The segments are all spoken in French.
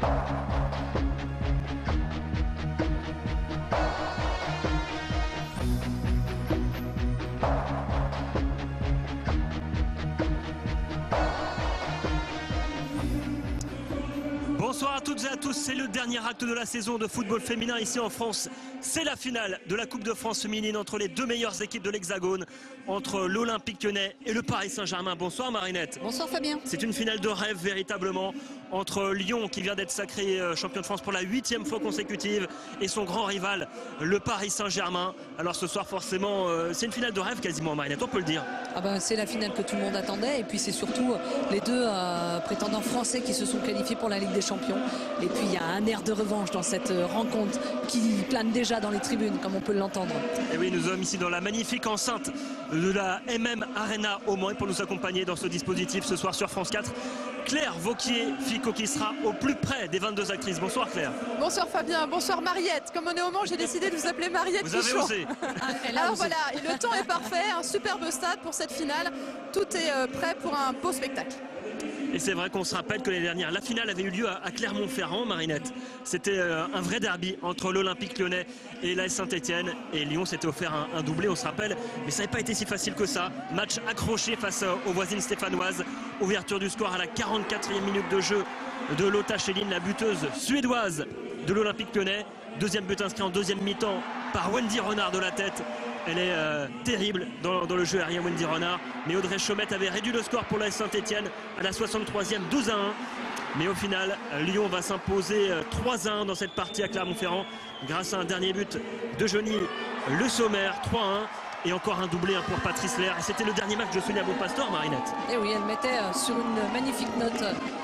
Bonsoir à toutes et à tous, c'est le dernier acte de la saison de football féminin ici en France. C'est la finale de la Coupe de France féminine entre les deux meilleures équipes de l'Hexagone, entre l'Olympique Lyonnais et le Paris Saint-Germain. Bonsoir Marinette. Bonsoir Fabien. C'est une finale de rêve véritablement entre Lyon qui vient d'être sacré champion de France pour la 8e fois consécutive et son grand rival le Paris Saint-Germain. Alors ce soir forcément c'est une finale de rêve quasiment Marinette, on peut le dire. Ah ben, c'est la finale que tout le monde attendait et puis c'est surtout les deux prétendants français qui se sont qualifiés pour la Ligue des Champions. Et puis il y a un air de revanche dans cette rencontre qui plane déjà dans les tribunes comme on peut l'entendre. Et oui, nous sommes ici dans la magnifique enceinte de la MM Arena au Mans pour nous accompagner dans ce dispositif ce soir sur France 4. Claire Vauquier-Ficot qui sera au plus près des 22 actrices. Bonsoir Claire. Bonsoir Fabien, bonsoir Mariette. Comme on est au Mans, j'ai décidé de vous appeler Mariette. Vous avez osé. Alors voilà, le temps est parfait, un superbe stade pour cette finale. Tout est prêt pour un beau spectacle. Et c'est vrai qu'on se rappelle que l'année dernière, la finale avait eu lieu à Clermont-Ferrand, Marinette. C'était un vrai derby entre l'Olympique Lyonnais et l'AS Saint-Etienne. Et Lyon s'était offert un doublé, on se rappelle. Mais ça n'avait pas été si facile que ça. Match accroché face aux voisines stéphanoises. Ouverture du score à la 44e minute de jeu de Lotta Schelin, la buteuse suédoise de l'Olympique Lyonnais. Deuxième but inscrit en deuxième mi-temps par Wendy Renard de la tête. Elle est terrible dans le jeu aérien, Wendy Renard. Mais Audrey Chaumette avait réduit le score pour l'AS Saint-Etienne à la 63e, 12-1. Mais au final, Lyon va s'imposer 3-1 dans cette partie à Clermont-Ferrand grâce à un dernier but de Johnny Le Sommer, 3-1. Et encore un doublé pour Patrice Lair. Et c'était le dernier match de Sonia Bonpastor, Marinette. Et oui, elle mettait sur une magnifique note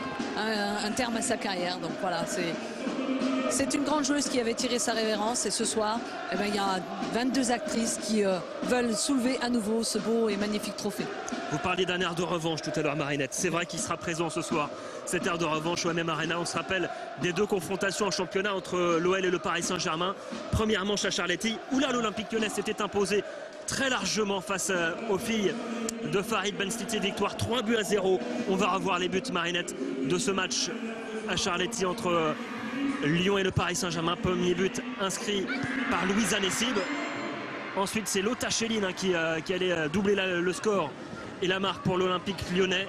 un terme à sa carrière. Donc voilà, c'est une grande joueuse qui avait tiré sa révérence. Et ce soir, eh ben, il y a 22 actrices qui veulent soulever à nouveau ce beau et magnifique trophée. Vous parliez d'un air de revanche tout à l'heure, Marinette. C'est vrai qu'il sera présent ce soir, cet air de revanche au MM Arena. On se rappelle des deux confrontations en championnat entre l'OL et le Paris Saint-Germain. Première manche à Charletti, où là l'Olympique Lyonnais s'était imposé très largement face aux filles de Farid Benstiti. Victoire 3-0. On va revoir les buts, Marinette, de ce match à Charletti entre Lyon et le Paris Saint-Germain. Premier but inscrit par Louisa Nessib. Ensuite c'est Lotta Schelin qui allait doubler le score et la marque pour l'Olympique Lyonnais.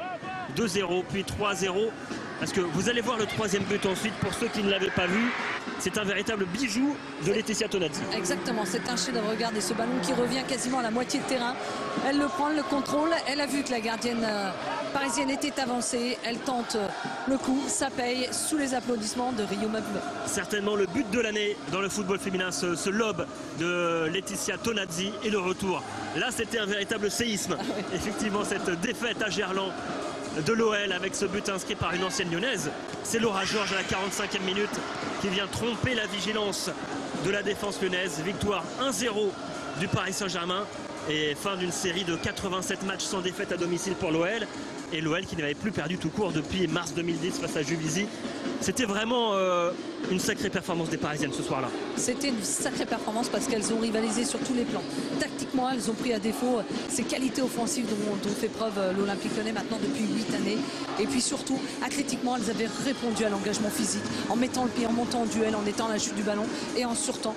2-0 puis 3-0. Parce que vous allez voir le troisième but ensuite pour ceux qui ne l'avaient pas vu. C'est un véritable bijou de Laetitia Tonazzi. Exactement, c'est un chef-d'œuvre. Regardez ce ballon qui revient quasiment à la moitié de terrain. Elle le prend, elle le contrôle. Elle a vu que la gardienne parisienne était avancée. Elle tente le coup, ça paye sous les applaudissements de Rio Mabula. Certainement le but de l'année dans le football féminin, ce lob de Laetitia Tonazzi et le retour. Là, c'était un véritable séisme. Ah oui. Effectivement, cette défaite à Gerland de l'OL avec ce but inscrit par une ancienne lyonnaise. C'est Laura Georges à la 45e minute qui vient tromper la vigilance de la défense lyonnaise. Victoire 1-0 du Paris Saint-Germain et fin d'une série de 87 matchs sans défaite à domicile pour l'OL. Et l'OL qui n'avait plus perdu tout court depuis mars 2010 face à Juvisy. C'était vraiment une sacrée performance des Parisiennes ce soir-là. C'était une sacrée performance parce qu'elles ont rivalisé sur tous les plans. Tactiquement, elles ont pris à défaut ces qualités offensives dont fait preuve l'Olympique Lyonnais maintenant depuis 8 années. Et puis surtout, athlétiquement, elles avaient répondu à l'engagement physique en mettant le pied, en montant en duel, en étant à la chute du ballon et surtout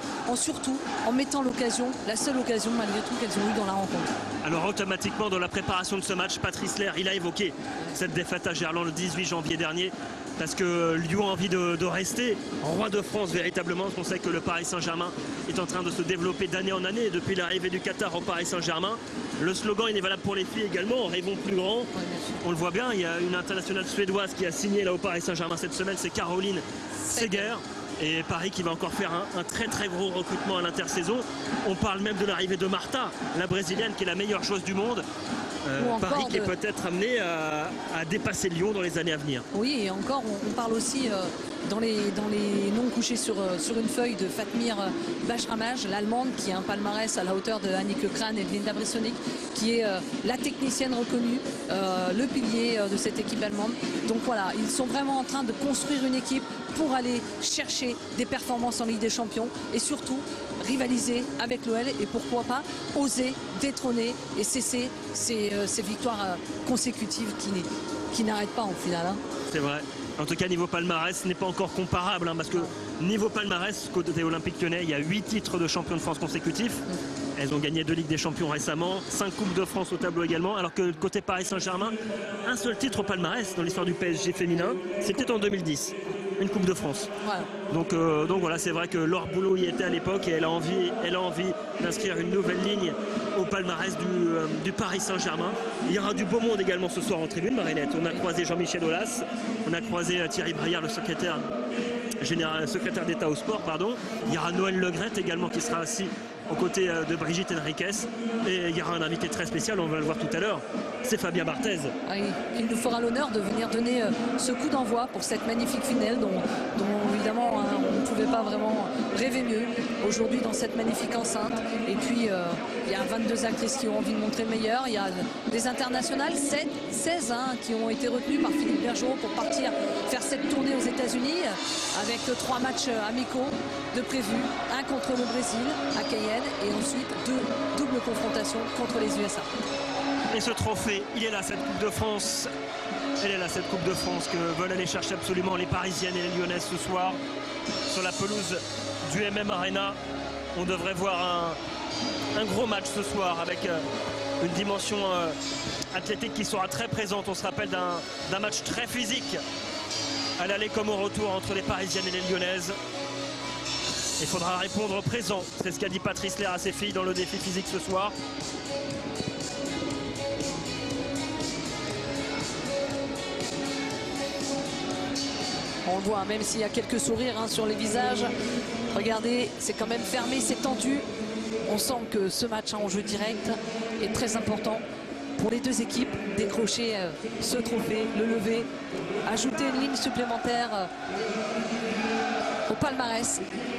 en mettant l'occasion, la seule occasion malgré tout qu'elles ont eue dans la rencontre. Alors automatiquement dans la préparation de ce match, Patrice Lair, il a évoqué cette défaite à Gerland le 18 janvier dernier. Parce que Lyon a envie de rester roi de France véritablement. On sait que le Paris Saint-Germain est en train de se développer d'année en année depuis l'arrivée du Qatar au Paris Saint-Germain. Le slogan il est valable pour les filles également, rêvons plus grand. On le voit bien, il y a une internationale suédoise qui a signé là au Paris Saint-Germain cette semaine, c'est Caroline Seger. Et Paris qui va encore faire un très très gros recrutement à l'intersaison. On parle même de l'arrivée de Marta, la brésilienne qui est la meilleure joueuse du monde. Paris qui est peut-être amené à dépasser Lyon dans les années à venir. Oui, et encore, on parle aussi dans les noms couchés sur une feuille de Fatmir Bachramaj, l'allemande, qui a un palmarès à la hauteur de Annike Kran et de Linda Brissonic, qui est la technicienne reconnue, le pilier de cette équipe allemande. Donc voilà, ils sont vraiment en train de construire une équipe pour aller chercher des performances en Ligue des Champions et surtout rivaliser avec l'OL et pourquoi pas oser détrôner et cesser ces victoires consécutives qui n'arrêtent pas en finale. Hein. C'est vrai. En tout cas, niveau palmarès, ce n'est pas encore comparable, hein, parce que niveau palmarès, côté Olympique Lyonnais, il y a 8 titres de champion de France consécutifs. Elles ont gagné 2 Ligues des Champions récemment, 5 Coupes de France au tableau également, alors que côté Paris Saint-Germain, un seul titre au palmarès dans l'histoire du PSG féminin, c'était en 2010, une Coupe de France. Voilà. Donc voilà, c'est vrai que Laure Boulot y était à l'époque et elle a envie d'inscrire une nouvelle ligne au palmarès du Paris Saint-Germain. Il y aura du beau monde également ce soir en tribune, Marinette. On a croisé Jean-Michel Aulas, on a croisé Thierry Braillard, le secrétaire d'État au sport, pardon. Il y aura Noël Le Graët également qui sera assis aux côtés de Brigitte Henriquez. Et il y aura un invité très spécial, on va le voir tout à l'heure, c'est Fabien Barthez. Ah, il nous fera l'honneur de venir donner ce coup d'envoi pour cette magnifique finale dont évidemment hein, on ne pouvait pas vraiment rêver mieux aujourd'hui dans cette magnifique enceinte. Et puis il y a 22 actrices qui ont envie de montrer le meilleur. Il y a des internationales, 16 hein, qui ont été retenues par Philippe Bergeron pour partir faire cette tournée aux États-Unis avec 3 matchs amicaux de prévus, un contre le Brésil à Cayenne et ensuite 2 doubles confrontations contre les USA. Et ce trophée, il est là, cette Coupe de France. Elle est là, cette Coupe de France que veulent aller chercher absolument les Parisiennes et les Lyonnaises ce soir sur la pelouse du MM Arena. On devrait voir un gros match ce soir avec une dimension athlétique qui sera très présente. On se rappelle d'un match très physique à l'aller comme au retour entre les Parisiennes et les Lyonnaises. Il faudra répondre présent. C'est ce qu'a dit Patrice Lair à ses filles dans le défi physique ce soir. On le voit, même s'il y a quelques sourires hein, sur les visages. Regardez, c'est quand même fermé, c'est tendu. On sent que ce match en jeu direct est très important pour les deux équipes. Décrocher ce trophée, le lever, ajouter une ligne supplémentaire au palmarès.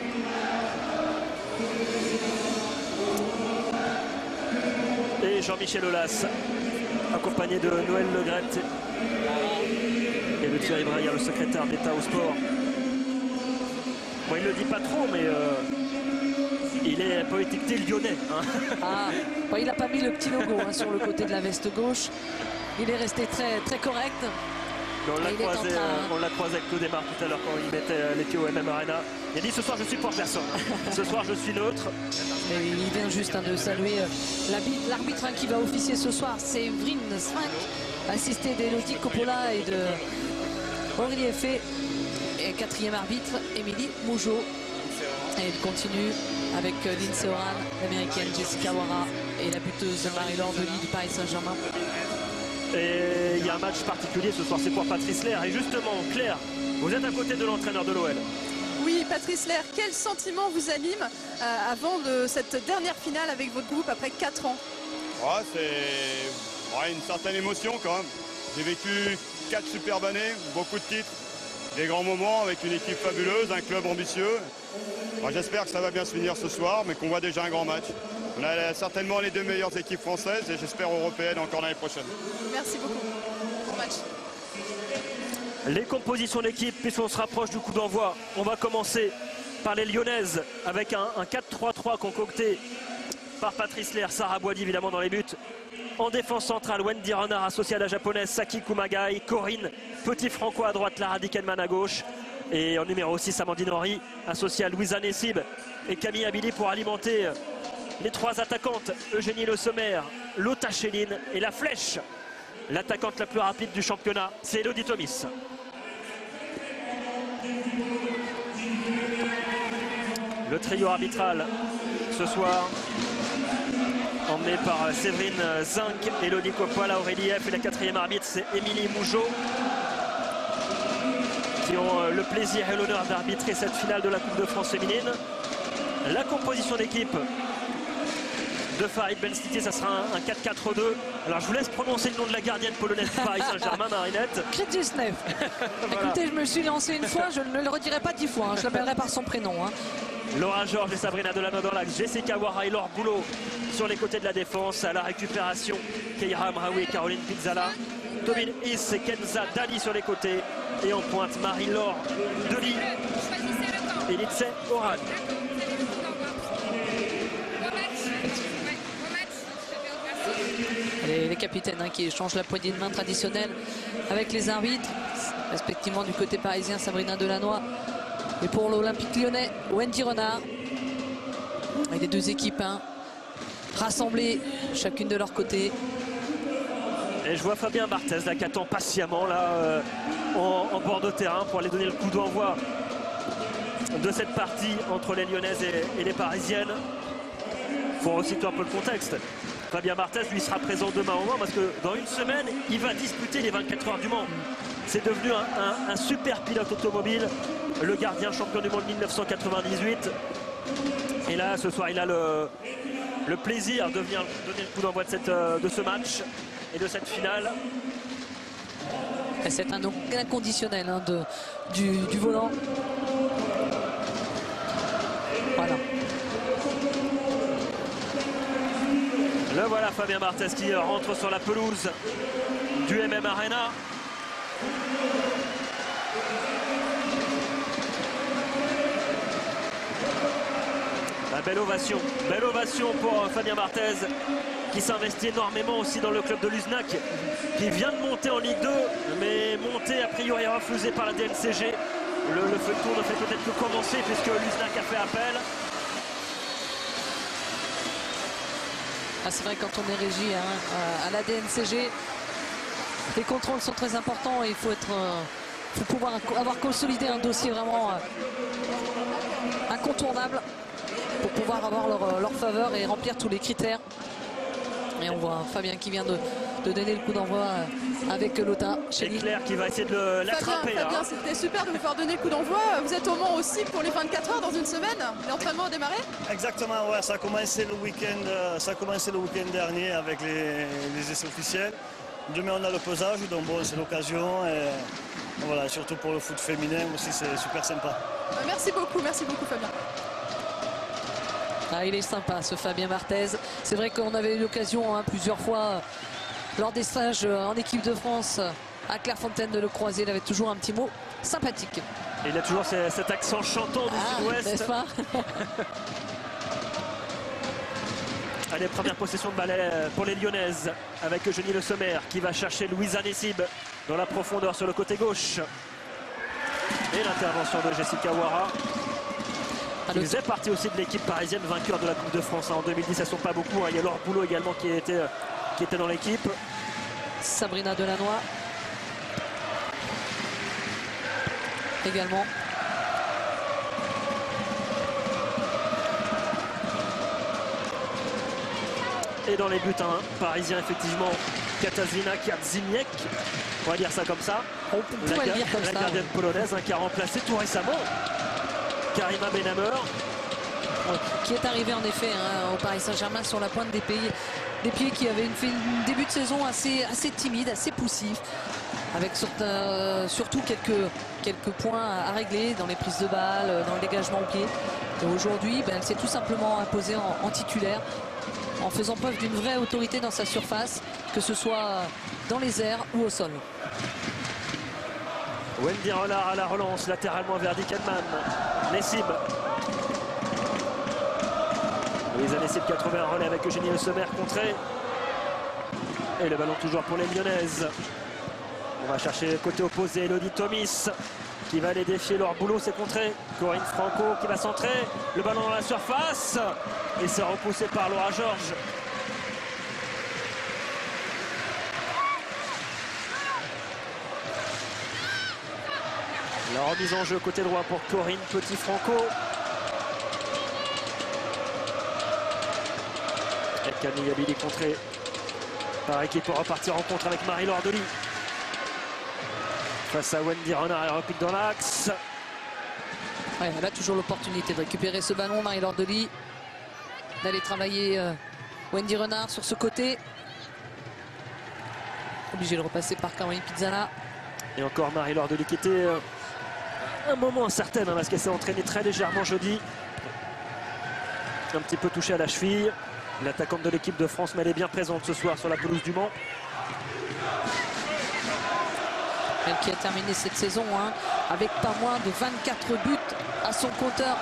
Et Jean-Michel Aulas, accompagné de Noël Le Graët et de Thierry Braillard, le secrétaire d'État au sport. Bon, il ne le dit pas trop, mais il est un peu étiqueté lyonnais. Hein. Ah, bon, il n'a pas mis le petit logo hein, sur le côté de la veste gauche. Il est resté très, très correct. On l'a croisé avec Claude Desmar tout à l'heure quand il mettait les pieds au MM Arena. Il a dit ce soir je suis pour personne. Ce soir je suis neutre. Et il vient juste hein, de saluer l'arbitre hein, qui va officier ce soir. C'est Séverine Swank, assisté d'Elodie Coppola et de Aurélie Effet. Et 4e arbitre, Émilie Mougeot. Et il continue avec Lindsay Oran, l'américaine Jessica Wara et la buteuse Marie-Laure Delis du Paris Saint-Germain. Et il y a un match particulier ce soir, c'est pour Patrice Lair. Et justement, Claire, vous êtes à côté de l'entraîneur de l'OL. Oui, Patrice Lair, quel sentiment vous anime avant cette dernière finale avec votre groupe après 4 ans? C'est une certaine émotion quand même. J'ai vécu 4 superbes années, beaucoup de titres, des grands moments avec une équipe fabuleuse, un club ambitieux. J'espère que ça va bien se finir ce soir, mais qu'on voit déjà un grand match. On a certainement les 2 meilleures équipes françaises et j'espère européennes encore l'année prochaine. Merci beaucoup. Bon match. Les compositions d'équipe, puisqu'on se rapproche du coup d'envoi, on va commencer par les Lyonnaises avec un 4-3-3 concocté par Patrice Lair, Sarah Boidi évidemment dans les buts. En défense centrale, Wendy Renard associée à la japonaise Saki Kumagai, Corinne Petit-Franco à droite, Lara Dickenman à gauche. Et en numéro 6, Amandine Henry associée à Louisa Nessib et Camille Abili pour alimenter les 3 attaquantes, Eugénie Le Sommer, Lotta Chéline et la flèche. L'attaquante la plus rapide du championnat, c'est Elodie Thomis. Le trio arbitral ce soir, emmené par Séverine Zinc, Elodie Coppola, Aurélie F. Et la 4e arbitre, c'est Émilie Mougeot, qui ont le plaisir et l'honneur d'arbitrer cette finale de la Coupe de France féminine. La composition d'équipe de Farid Benstiti, ça sera un 4-4-2. Alors je vous laisse prononcer le nom de la gardienne polonaise du Paris Saint-Germain, Marinette. Krzyzewski. Voilà. Écoutez, je me suis lancé une fois, je ne le redirai pas 10 fois, hein. Je l'appellerai par son prénom. Hein. Laura Georges et Sabrina Delano dans l'axe, Jessica Wara et Laure Boulot sur les côtés de la défense. À la récupération, Keira Amraoui et Caroline Pizzala. Tobin Is et Kenza Dali sur les côtés. Et en pointe, Marie-Laure Delis et Lindsay Oran. Les capitaines hein, qui échangent la poignée de main traditionnelle avec les arbitres. respectivement du côté parisien Sabrina Delannoy et pour l'Olympique lyonnais Wendy Renard. Et les deux équipes rassemblées chacune de leur côté. Et je vois Fabien Barthez là, qui attend patiemment là, en bord de terrain pour aller donner le coup d'envoi de cette partie entre les Lyonnaises et les Parisiennes. Il faut resituer un peu le contexte. Fabien Barthez lui sera présent demain au Mans parce que dans une semaine il va disputer les 24 heures du Mans. C'est devenu un super pilote automobile, le gardien champion du monde 1998. Et là ce soir il a le plaisir de venir donner le coup d'envoi de ce match et de cette finale. C'est un inconditionnel du volant. Voilà. Le voilà Fabien Barthez qui rentre sur la pelouse du MM Arena. La belle ovation pour Fabien Barthez qui s'investit énormément aussi dans le club de Luznac qui vient de monter en Ligue 2 mais monter a priori refusé par la DNCG. Le feuilleton ne fait peut-être que commencer puisque Luznac a fait appel. Ah, c'est vrai quand on est régi à la DNCG, les contrôles sont très importants et il faut pouvoir avoir consolidé un dossier vraiment incontournable pour pouvoir avoir leur faveur et remplir tous les critères. Et on voit Fabien qui vient de donner le coup d'envoi avec Lotta. Et Claire qui va essayer de l'attraper. Fabien, c'était super de vous faire donner le coup d'envoi. Vous êtes au Mans aussi pour les 24 heures dans une semaine. L'entraînement a démarré? Exactement, ouais, ça a commencé le week-end dernier avec les essais officiels. Demain on a le pesage, donc bon, c'est l'occasion. Et voilà, surtout pour le foot féminin aussi, c'est super sympa. Merci beaucoup Fabien. Ah, il est sympa ce Fabien Barthez. C'est vrai qu'on avait eu l'occasion plusieurs fois lors des stages en équipe de France à Clairefontaine de le croiser. Il avait toujours un petit mot sympathique. Et il a toujours cet accent chantant du sud-ouest. N'est-ce pas? Allez, première possession de balai pour les Lyonnaises avec Eugénie Le Sommer qui va chercher Louisa Nessib dans la profondeur sur le côté gauche. Et l'intervention de Jessica Ouara. Qui faisait partie aussi de l'équipe parisienne vainqueur de la Coupe de France en 2010. Elles ne sont pas beaucoup. Il y a Laure Boulot également qui était dans l'équipe. Sabrina Delannoy également. Et dans les buts parisiens, effectivement, Katarzyna Kierdziniec, on va dire ça comme ça. On pourrait le dire comme ça. La gardienne polonaise qui a remplacé tout récemment Karima Benhammer. Qui est arrivé en effet au Paris Saint-Germain sur la pointe des pieds, qui avait fait un début de saison assez timide, assez poussif, avec surtout quelques points à régler dans les prises de balles, dans le dégagement au pied. Et aujourd'hui, elle s'est tout simplement imposée en titulaire, en faisant preuve d'une vraie autorité dans sa surface, que ce soit dans les airs ou au sol. Wendy Renard à la relance, latéralement vers Dick Edman. Nessib. Louisa Nessib qui a trouvé un relais avec Eugénie Le Sommer contré. Et le ballon toujours pour les Lyonnaises. On va chercher le côté opposé, Elodie Thomis qui va aller défier leur boulot, c'est contré. Corinne Franco qui va centrer. Le ballon dans la surface. Et c'est repoussé par Laura Georges. La remise en jeu côté droit pour Corinne Petit-Franco. Et Camille Abili contré par équipe pour repartir en contre avec Marie-Laure Delis. Face à Wendy Renard, elle repique dans l'axe. Ouais, elle a toujours l'opportunité de récupérer ce ballon, Marie-Laure Delis. D'aller travailler Wendy Renard sur ce côté. Obligé de repasser par Caroline Pizzana. Et encore Marie-Laure Delis qui était un moment incertain parce qu'elle s'est entraînée très légèrement jeudi. Un petit peu touchée à la cheville. L'attaquante de l'équipe de France, mais elle est bien présente ce soir sur la pelouse du Mans. Elle qui a terminé cette saison avec pas moins de 24 buts à son compteur.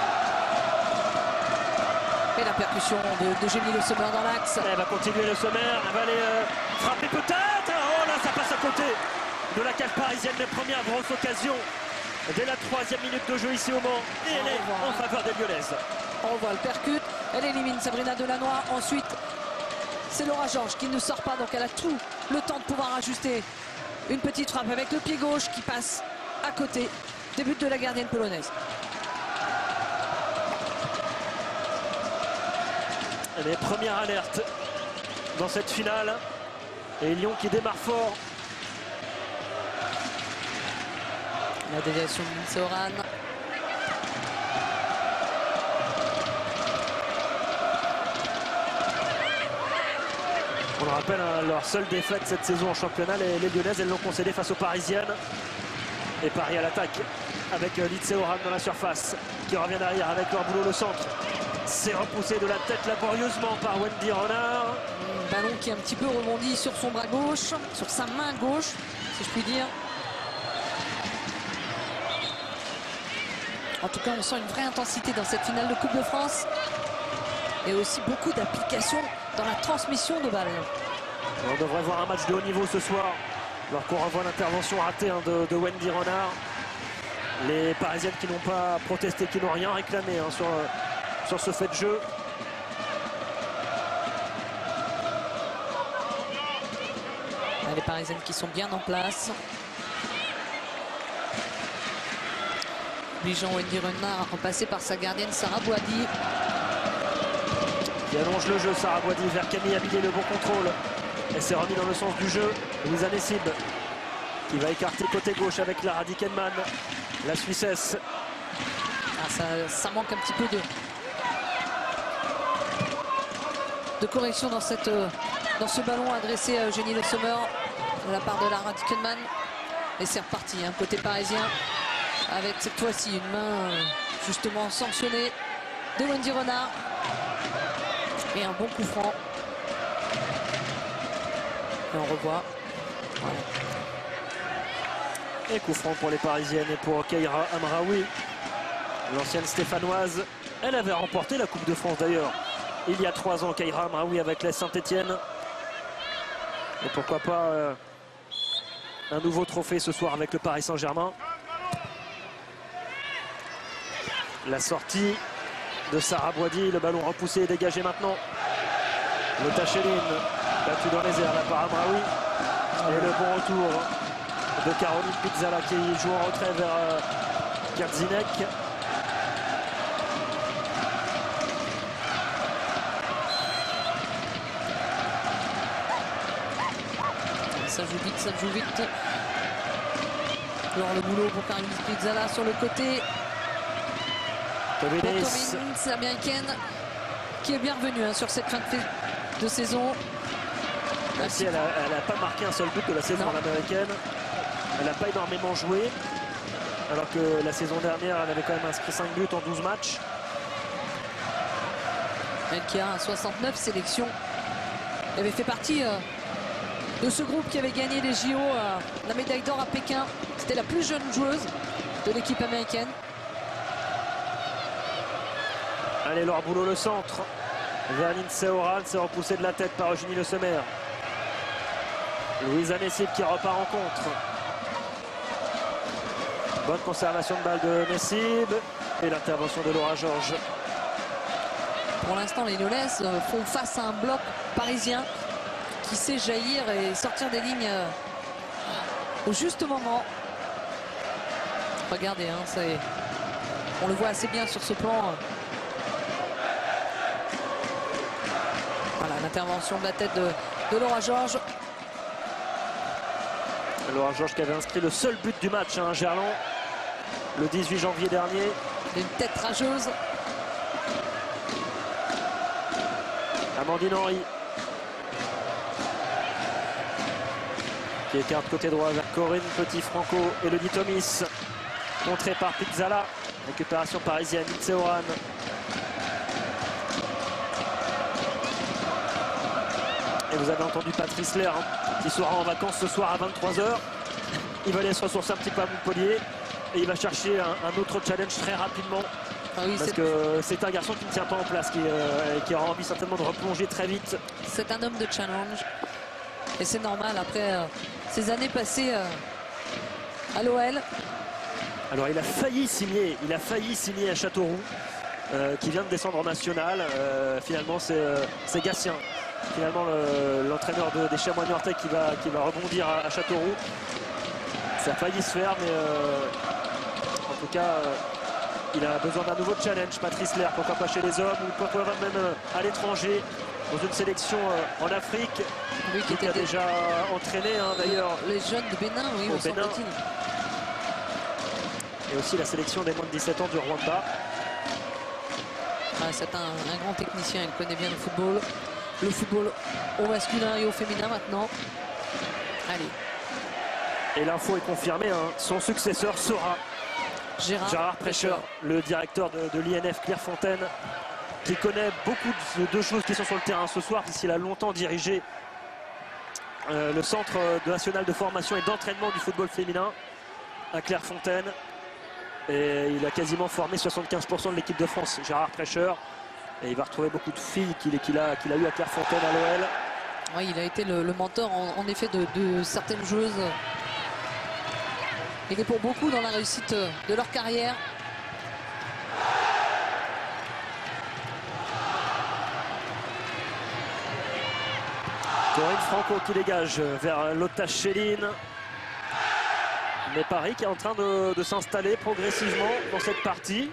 Et la percussion d'Eugénie Le Sommer dans l'axe. Elle va continuer Le Sommer, elle va aller frapper peut-être. Oh là, ça passe à côté de la cage parisienne. Mais première grosse occasion dès la 3e minute de jeu ici au Mans. Et elle est en faveur des Lyonnaises. On voit le percute, elle élimine Sabrina Delannoy. Ensuite, c'est Laura Georges qui ne sort pas, donc elle a tout le temps de pouvoir ajuster. Une petite frappe avec le pied gauche qui passe à côté des buts de la gardienne polonaise. Les premières alertes dans cette finale. Et Lyon qui démarre fort. La déviation de Lindsey Horan. On le rappelle, hein, leur seule défaite cette saison en championnat, les Lyonnaises, elles l'ont concédé face aux Parisiennes. Et Paris à l'attaque avec Lindsey Horan dans la surface qui revient derrière avec leur boulot le centre. C'est repoussé de la tête laborieusement par Wendy Renard. Ballon qui est un petit peu rebondi sur son bras gauche, sur sa main gauche, si je puis dire. En tout cas, on sent une vraie intensité dans cette finale de Coupe de France. Et aussi beaucoup d'application dans la transmission de balles. On devrait voir un match de haut niveau ce soir, alors qu'on revoit l'intervention ratée de Wendy Renard. Les Parisiennes qui n'ont pas protesté, qui n'ont rien réclamé hein, sur ce fait de jeu. Les Parisiennes qui sont bien en place. Obligeant Wendy Renard à repasser par sa gardienne Sarah Boadi. Qui allonge le jeu, Sarah Boadi vers Camille Abilé, le bon contrôle. Elle s'est remise dans le sens du jeu. Louisa Nessib qui va écarter côté gauche avec Lara Dickenman, la Suissesse. Ah, ça manque un petit peu de correction dans ce ballon adressé à Eugénie Le Sommer de la part de Lara Dickenman. Et c'est reparti, hein, côté parisien, avec cette fois-ci une main justement sanctionnée de Wendy Renard. Et un bon coup franc. Et on revoit. Voilà. Et coup franc pour les Parisiennes et pour Keira Amraoui, l'ancienne stéphanoise. Elle avait remporté la Coupe de France d'ailleurs il y a 3 ans, Keira Amraoui avec la Saint-Etienne. Et pourquoi pas un nouveau trophée ce soir avec le Paris Saint-Germain. La sortie de Sarah Boadi, le ballon repoussé et dégagé maintenant. Le Tacheline battu dans les airs là par Amraoui. Et le bon retour de Caroline Pizzala qui joue en retrait vers Kerzinek. Ça joue vite, ça joue vite. Alors le boulot pour Caroline Pizzala sur le côté. Tobinis, l'américaine, qui est bienvenue hein, sur cette fin de saison. Même si elle n'a pas marqué un seul but de la saison américaine. Elle n'a pas énormément joué. Alors que la saison dernière, elle avait quand même inscrit 5 buts en 12 matchs. Elle qui a 69 sélections. Elle avait fait partie de ce groupe qui avait gagné les JO, la médaille d'or à Pékin. C'était la plus jeune joueuse de l'équipe américaine. Allez, leur boulot le centre. Vers Lindsey Horan, c'est repoussé de la tête par Eugénie Le Sommer. Louisa Nessib qui repart en contre. Bonne conservation de balle de Nessib. Et l'intervention de Laura Georges. Pour l'instant, les Lyonnaises font face à un bloc parisien qui sait jaillir et sortir des lignes au juste moment. Regardez, hein, on le voit assez bien sur ce plan. Voilà, l'intervention de la tête de Laura Georges. Laura Georges qui avait inscrit le seul but du match à Gerland le 18 janvier dernier. Une tête rageuse. Amandine Henry qui écarte côté droit vers Corinne Petit-Franco et le dit Thomis. Contré par Pizzala. Récupération parisienne, Lindsey Horan. Et vous avez entendu Patrice Lair qui sera en vacances ce soir à 23 h. Il va aller se ressourcer un petit peu à Montpellier. Et il va chercher un autre challenge très rapidement. Ah oui, parce que c'est un garçon qui ne tient pas en place, qui aura envie certainement de replonger très vite. C'est un homme de challenge. Et c'est normal après ces années passées à l'OL. Alors il a failli signer à Châteauroux, qui vient de descendre en national. Finalement c'est Gatien, finalement l'entraîneur des Chamois Niortais qui va rebondir à Châteauroux. Ça a failli se faire, mais en tout cas il a besoin d'un nouveau challenge. Patrice Lair, pourquoi pas chez les hommes ou pourquoi pas même à l'étranger, dans une sélection en Afrique. Lui qui a déjà entraîné d'ailleurs les jeunes de Bénin, oui, au Bénin. Et aussi la sélection des moins de 17 ans du Rwanda. C'est un grand technicien, il connaît bien le football au masculin et au féminin maintenant. Allez. Et l'info est confirmée, son successeur sera Gérard Prêcheur, le directeur de l'INF Clairefontaine, qui connaît beaucoup de choses qui sont sur le terrain ce soir, puisqu'il a longtemps dirigé le centre national de formation et d'entraînement du football féminin à Clairefontaine. Et il a quasiment formé 75% de l'équipe de France, Gérard Prêcheur. Et il va retrouver beaucoup de filles qu'il a eu à Clairefontaine à l'OL. Oui, il a été le mentor en effet de certaines joueuses. Il est pour beaucoup dans la réussite de leur carrière. Corinne Franco qui dégage vers Lotta Schelin. Mais Paris qui est en train de s'installer progressivement dans cette partie.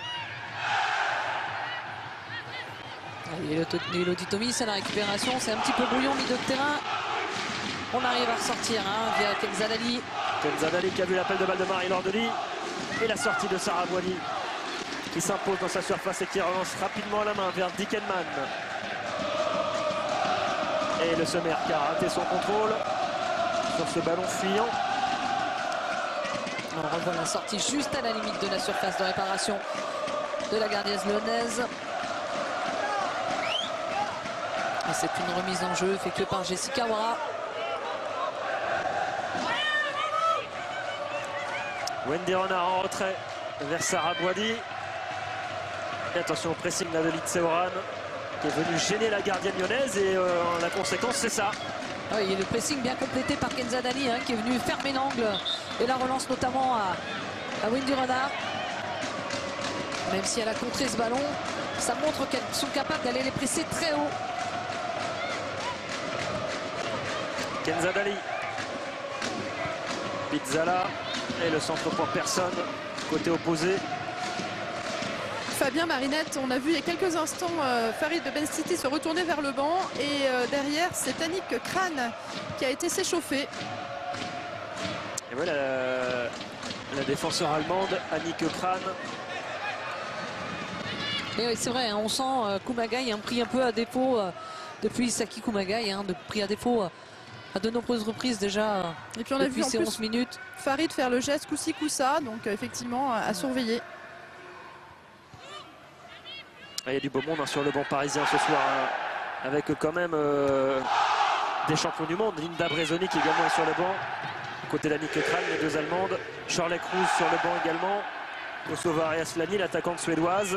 Elodie Thomis à la récupération, c'est un petit peu brouillon milieu de terrain. On arrive à ressortir via Kenzadali. Kenzadali qui a vu l'appel de balle de Marie Lordely. Et la sortie de Sarah Boily qui s'impose dans sa surface et qui relance rapidement à la main vers Dickenman. Et le Sommer qui a raté son contrôle sur ce ballon fuyant. On revoit la sortie juste à la limite de la surface de réparation de la gardienne lyonnaise. Et c'est une remise en jeu effectuée par Jessica Ouara. Wendy Renard en retrait vers Sarah Boily. Et attention au pressing de Litseoran qui est venu gêner la gardienne lyonnaise et la conséquence c'est ça. Oui, et le pressing bien complété par Kenzadali qui est venu fermer l'angle et la relance notamment à Wendy Renard. Même si elle a contré ce ballon, ça montre qu'elles sont capables d'aller les presser très haut. Kenzadali, Pizzala et le centre pour personne, côté opposé. Fabien, Marinette, on a vu il y a quelques instants Farid de Ben City se retourner vers le banc et derrière c'est Annick Crane qui a été s'échauffer. Et voilà la défenseur allemande Annick Crane. Et oui, c'est vrai, on sent Kumagai pris un peu à défaut depuis Saki Kumagai, pris à défaut à de nombreuses reprises déjà. Et puis on a vu en ces plus 11 minutes. Farid faire le geste coup-ci coup-ça, donc effectivement à surveiller. Il y a du beau monde sur le banc parisien ce soir, avec quand même des champions du monde. Linda Brezoni qui également est sur le banc, côté d'Annick Crane, les deux Allemandes. Shirley Cruz sur le banc également. Kosova Ariaslani, l'attaquante suédoise.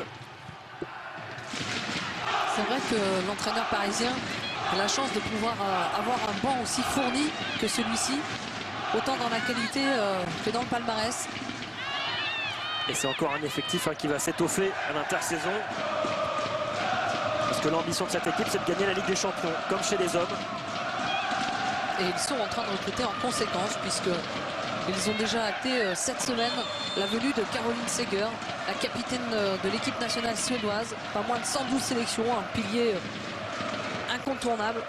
C'est vrai que l'entraîneur parisien a la chance de pouvoir avoir un banc aussi fourni que celui-ci, autant dans la qualité que dans le palmarès. Et c'est encore un effectif qui va s'étoffer à l'intersaison. Parce que l'ambition de cette équipe, c'est de gagner la Ligue des Champions, comme chez les hommes. Et ils sont en train de recruter en conséquence, puisqu'ils ont déjà acté cette semaine la venue de Caroline Seger, la capitaine de l'équipe nationale suédoise. Pas moins de 112 sélections, un pilier incontournable.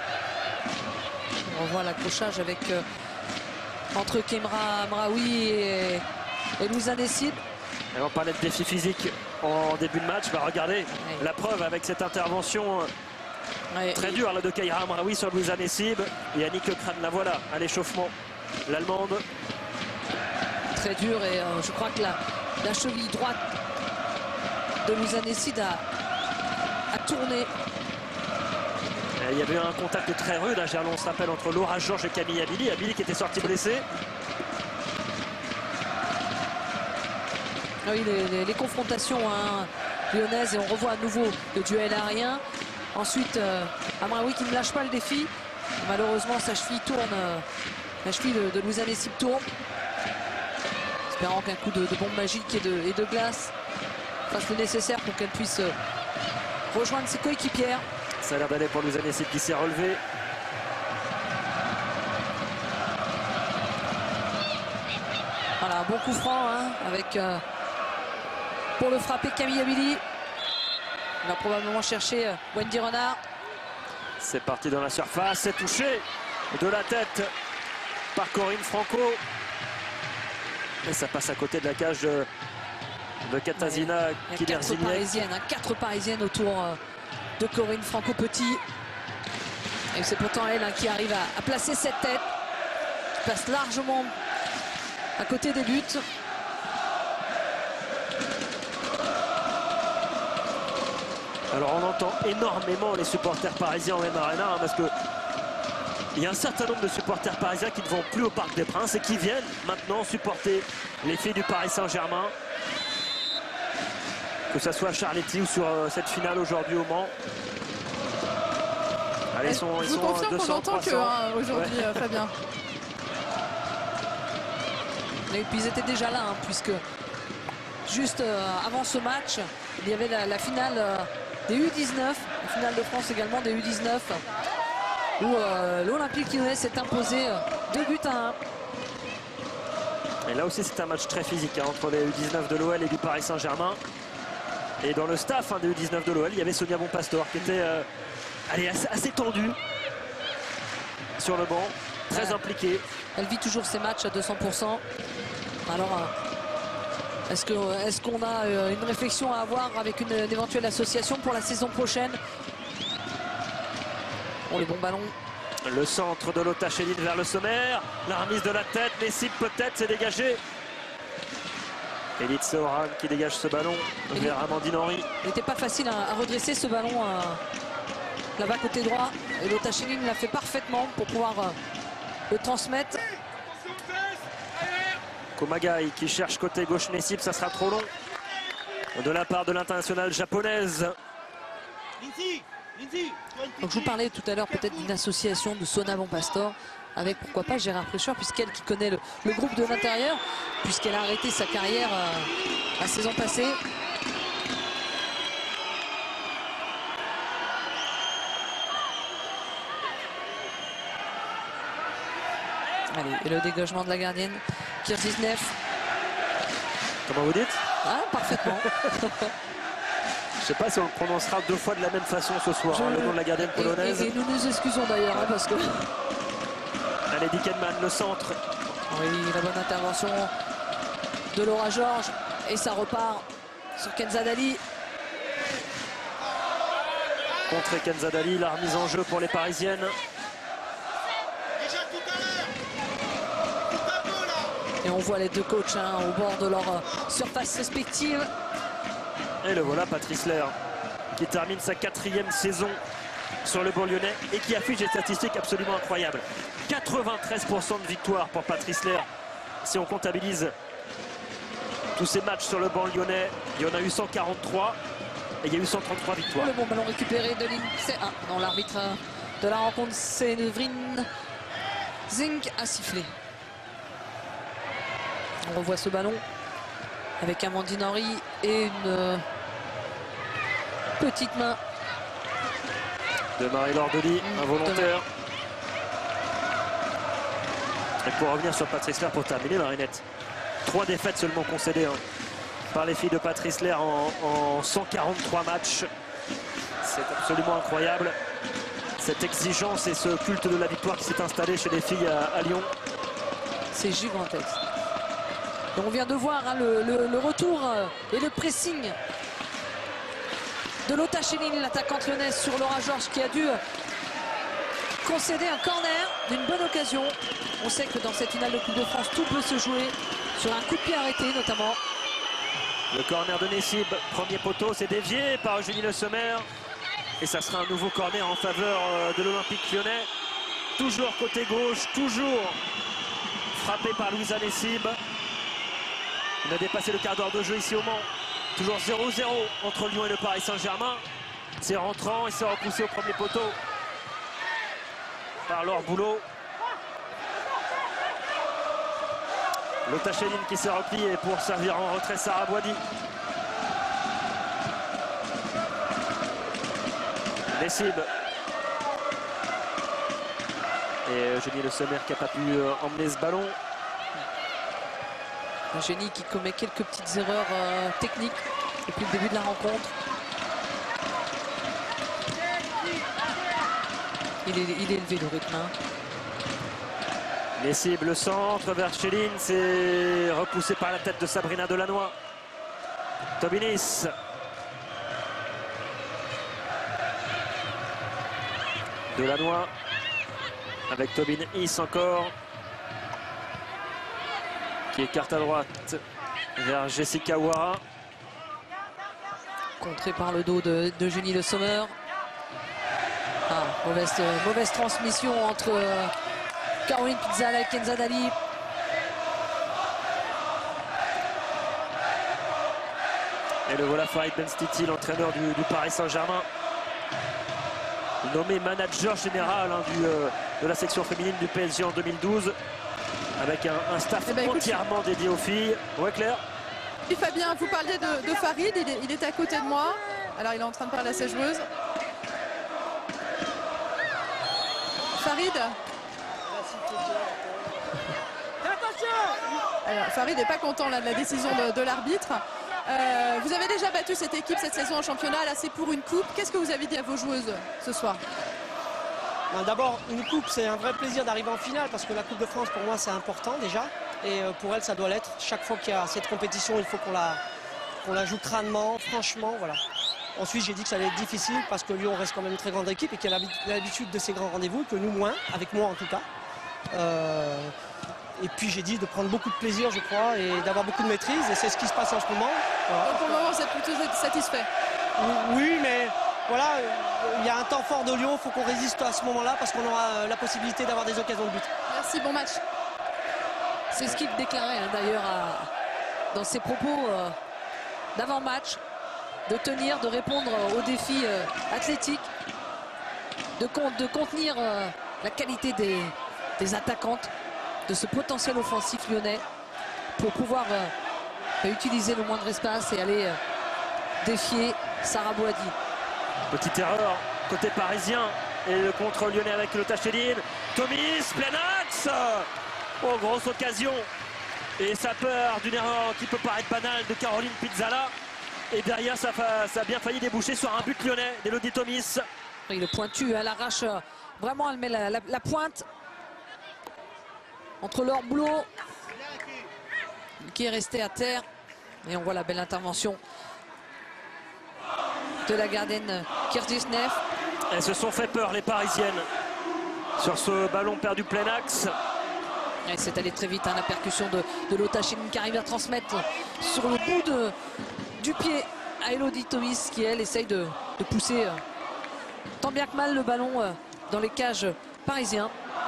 On revoit l'accrochage avec entre Kemra Amraoui et Louisa Nessid. Et on parlait de défi physique en début de match. Regardez la preuve avec cette intervention très dure de Keira Amraoui sur Louisa Nessib. Et Annick Crane, la voilà à l'échauffement. L'Allemande. Très dur et je crois que la cheville droite de Louisa Nessid a tourné. Et il y avait eu un contact très rude à Gerland, on se rappelle, entre Laura Georges et Camille Abili. Abili qui était sorti blessé. Oui, les confrontations lyonnaises et on revoit à nouveau le duel aérien. Ensuite, Amraoui qui ne lâche pas le défi. Malheureusement, sa cheville tourne. La cheville de Louisa Nessib tourne. espérant qu'un coup de bombe magique et de glace fasse le nécessaire pour qu'elle puisse rejoindre ses coéquipières. Ça a l'air d'aller pour Louisa Nessib qui s'est relevé. Voilà, un bon coup franc hein, avec pour le frapper Camille Abili. Il va probablement chercher Wendy Renard. C'est parti dans la surface, c'est touché de la tête par Corinne Franco. Et ça passe à côté de la cage de Katarzyna Kinerziniec. 4 parisiennes autour de Corinne Franco-Petit. Et c'est pourtant elle hein, qui arrive à placer cette tête. Qui passe largement à côté des buts. Alors on entend énormément les supporters parisiens en même arena hein, parce que il y a un certain nombre de supporters parisiens qui ne vont plus au Parc des Princes et qui viennent maintenant supporter les filles du Paris Saint-Germain. Que ce soit à Charletti ou sur cette finale aujourd'hui au Mans. Allez, ils sont je vous confirme qu'on n'entend que hein, aujourd'hui, ouais. Fabien. Et puis ils étaient déjà là, hein, puisque juste avant ce match, il y avait la finale des U19, la finale de France également des U19, où l'Olympique Lyonnais s'est imposé 2-1. Et là aussi c'est un match très physique hein, entre les U19 de l'OL et du Paris Saint-Germain. Et dans le staff hein, des U19 de l'OL, il y avait Sonia Bonpastor qui était assez tendue sur le banc, très impliquée. Elle vit toujours ses matchs à 200%. Alors, est-ce qu'on a une réflexion à avoir avec une éventuelle association pour la saison prochaine? Oh, le bon ballon. Le centre de Lotta Schelin vers le sommaire. La remise de la tête. Nessib peut-être s'est dégagé. Elite Seoran qui dégage ce ballon vers Amandine Henry. Il n'était pas facile à redresser ce ballon là-bas côté droit. Et Lotta Schelin l'a fait parfaitement pour pouvoir le transmettre. Komagai qui cherche côté gauche Nessib, ça sera trop long de la part de l'internationale japonaise. Donc je vous parlais tout à l'heure peut-être d'une association de Sonia Bonpastor avec pourquoi pas Gérard Prêcheur, puisqu'elle qui connaît le groupe de l'intérieur, puisqu'elle a arrêté sa carrière la saison passée. Allez, et le dégagement de la gardienne Kirzysnev. Comment vous dites? Ah, parfaitement. Je ne sais pas si on le prononcera 2 fois de la même façon ce soir, hein, le nom de la gardienne polonaise. Et nous nous excusons d'ailleurs, hein, parce que... Allez, Dickenman, le centre. Oui, la bonne intervention de Laura Georges. Et ça repart sur Kenza Dali. Contre Kenza Dali, la remise en jeu pour les Parisiennes. Et on voit les deux coachs hein, au bord de leur surface respective. Et le voilà, Patrice Lair, qui termine sa 4e saison sur le banc lyonnais et qui affiche des statistiques absolument incroyables. 93% de victoire pour Patrice Lair. Si on comptabilise tous ces matchs sur le banc lyonnais, il y en a eu 143 et il y a eu 133 victoires. Le bon ballon récupéré de l'INSEE. Ah, non, l'arbitre de la rencontre, Séverine Zink a sifflé. On revoit ce ballon avec Amandine Henry et une petite main de Marie-Laure Delis, involontaire. Et pour revenir sur Patrice Lair pour terminer, Marinette, 3 défaites seulement concédées hein, par les filles de Patrice Lair en 143 matchs. C'est absolument incroyable. Cette exigence et ce culte de la victoire qui s'est installé chez les filles à Lyon. C'est gigantesque. Et on vient de voir hein, le retour et le pressing de Lotta Schelin, l'attaquante lyonnaise, sur Laura Georges qui a dû concéder un corner d'une bonne occasion. On sait que dans cette finale de Coupe de France, tout peut se jouer sur un coup de pied arrêté notamment. Le corner de Nessib, premier poteau, c'est dévié par Julie Le Sommer. Et ça sera un nouveau corner en faveur de l'Olympique Lyonnais. Toujours côté gauche, toujours frappé par Louisa Nessib. On a dépassé le quart d'heure de jeu ici au Mans. Toujours 0-0 entre Lyon et le Paris Saint-Germain. C'est rentrant et c'est repoussé au premier poteau par Laure Boulot. Le Tacheline qui s'est replié pour servir en retrait Sarah Boidi. Nessib. Et Eugénie Le Sommer qui n'a pas pu emmener ce ballon. Eugénie qui commet quelques petites erreurs techniques depuis le début de la rencontre. Il est élevé le rythme. Nessib, le centre vers Chéline, c'est repoussé par la tête de Sabrina Delannoy. Tobinis. Delannoy avec Tobin Is encore qui écarte à droite vers Jessica Ouara. Contré par le dos d'Eugénie Le Sommer. Mauvaise transmission entre Caroline Pizzala et Kenza Dali. Et le voilà Farid Benstiti, l'entraîneur du Paris Saint-Germain, nommé manager général de la section féminine du PSG en 2012, avec un staff entièrement dédié aux filles. Ouais, Claire. Et Fabien, vous parliez de Farid, il est à côté de moi. Alors il est en train de parler à sa joueuse. Farid. Alors, Farid n'est pas content là, de la décision de l'arbitre. Vous avez déjà battu cette équipe cette saison en championnat, là c'est pour une coupe. Qu'est-ce que vous avez dit à vos joueuses ce soir? D'abord, une coupe, c'est un vrai plaisir d'arriver en finale parce que la Coupe de France, pour moi, c'est important déjà. Et pour elle, ça doit l'être. Chaque fois qu'il y a cette compétition, il faut qu'on la joue crânement, franchement, voilà. Ensuite, j'ai dit que ça allait être difficile parce que Lyon reste quand même une très grande équipe et qu'elle a l'habitude de ces grands rendez-vous, que nous moins, avec moi en tout cas. Et puis j'ai dit de prendre beaucoup de plaisir, je crois, et d'avoir beaucoup de maîtrise. Et c'est ce qui se passe en ce moment. Voilà. Donc pour le moment, vous êtes plutôt satisfait? Oui, mais voilà, il y a un temps fort de Lyon, il faut qu'on résiste à ce moment-là parce qu'on aura la possibilité d'avoir des occasions de but. Merci, bon match. C'est ce qu'il déclarait d'ailleurs dans ses propos d'avant-match, de tenir, de répondre aux défis athlétiques, de contenir la qualité des attaquantes, de ce potentiel offensif lyonnais pour pouvoir utiliser le moindre espace et aller défier Sarah Boidi. Petite erreur côté parisien et le contre lyonnais avec le Tacheline. Tomis, plein axe. Oh, grosse occasion. Et ça peur d'une erreur qui peut paraître banale de Caroline Pizzala. Et derrière, ça a bien failli déboucher sur un but lyonnais d'Elodie Tomis. Et le pointu, elle arrache vraiment, elle met la pointe entre leur boulot qui est resté à terre. Et on voit la belle intervention de la gardienne Kirgis Neff. Elles se sont fait peur, les Parisiennes, sur ce ballon perdu plein axe. Et c'est allé très vite, hein, la percussion de Lotta Chéline qui arrive à transmettre sur le bout du pied à Elodie Tomis qui, elle, essaye de pousser tant bien que mal le ballon dans les cages parisiens.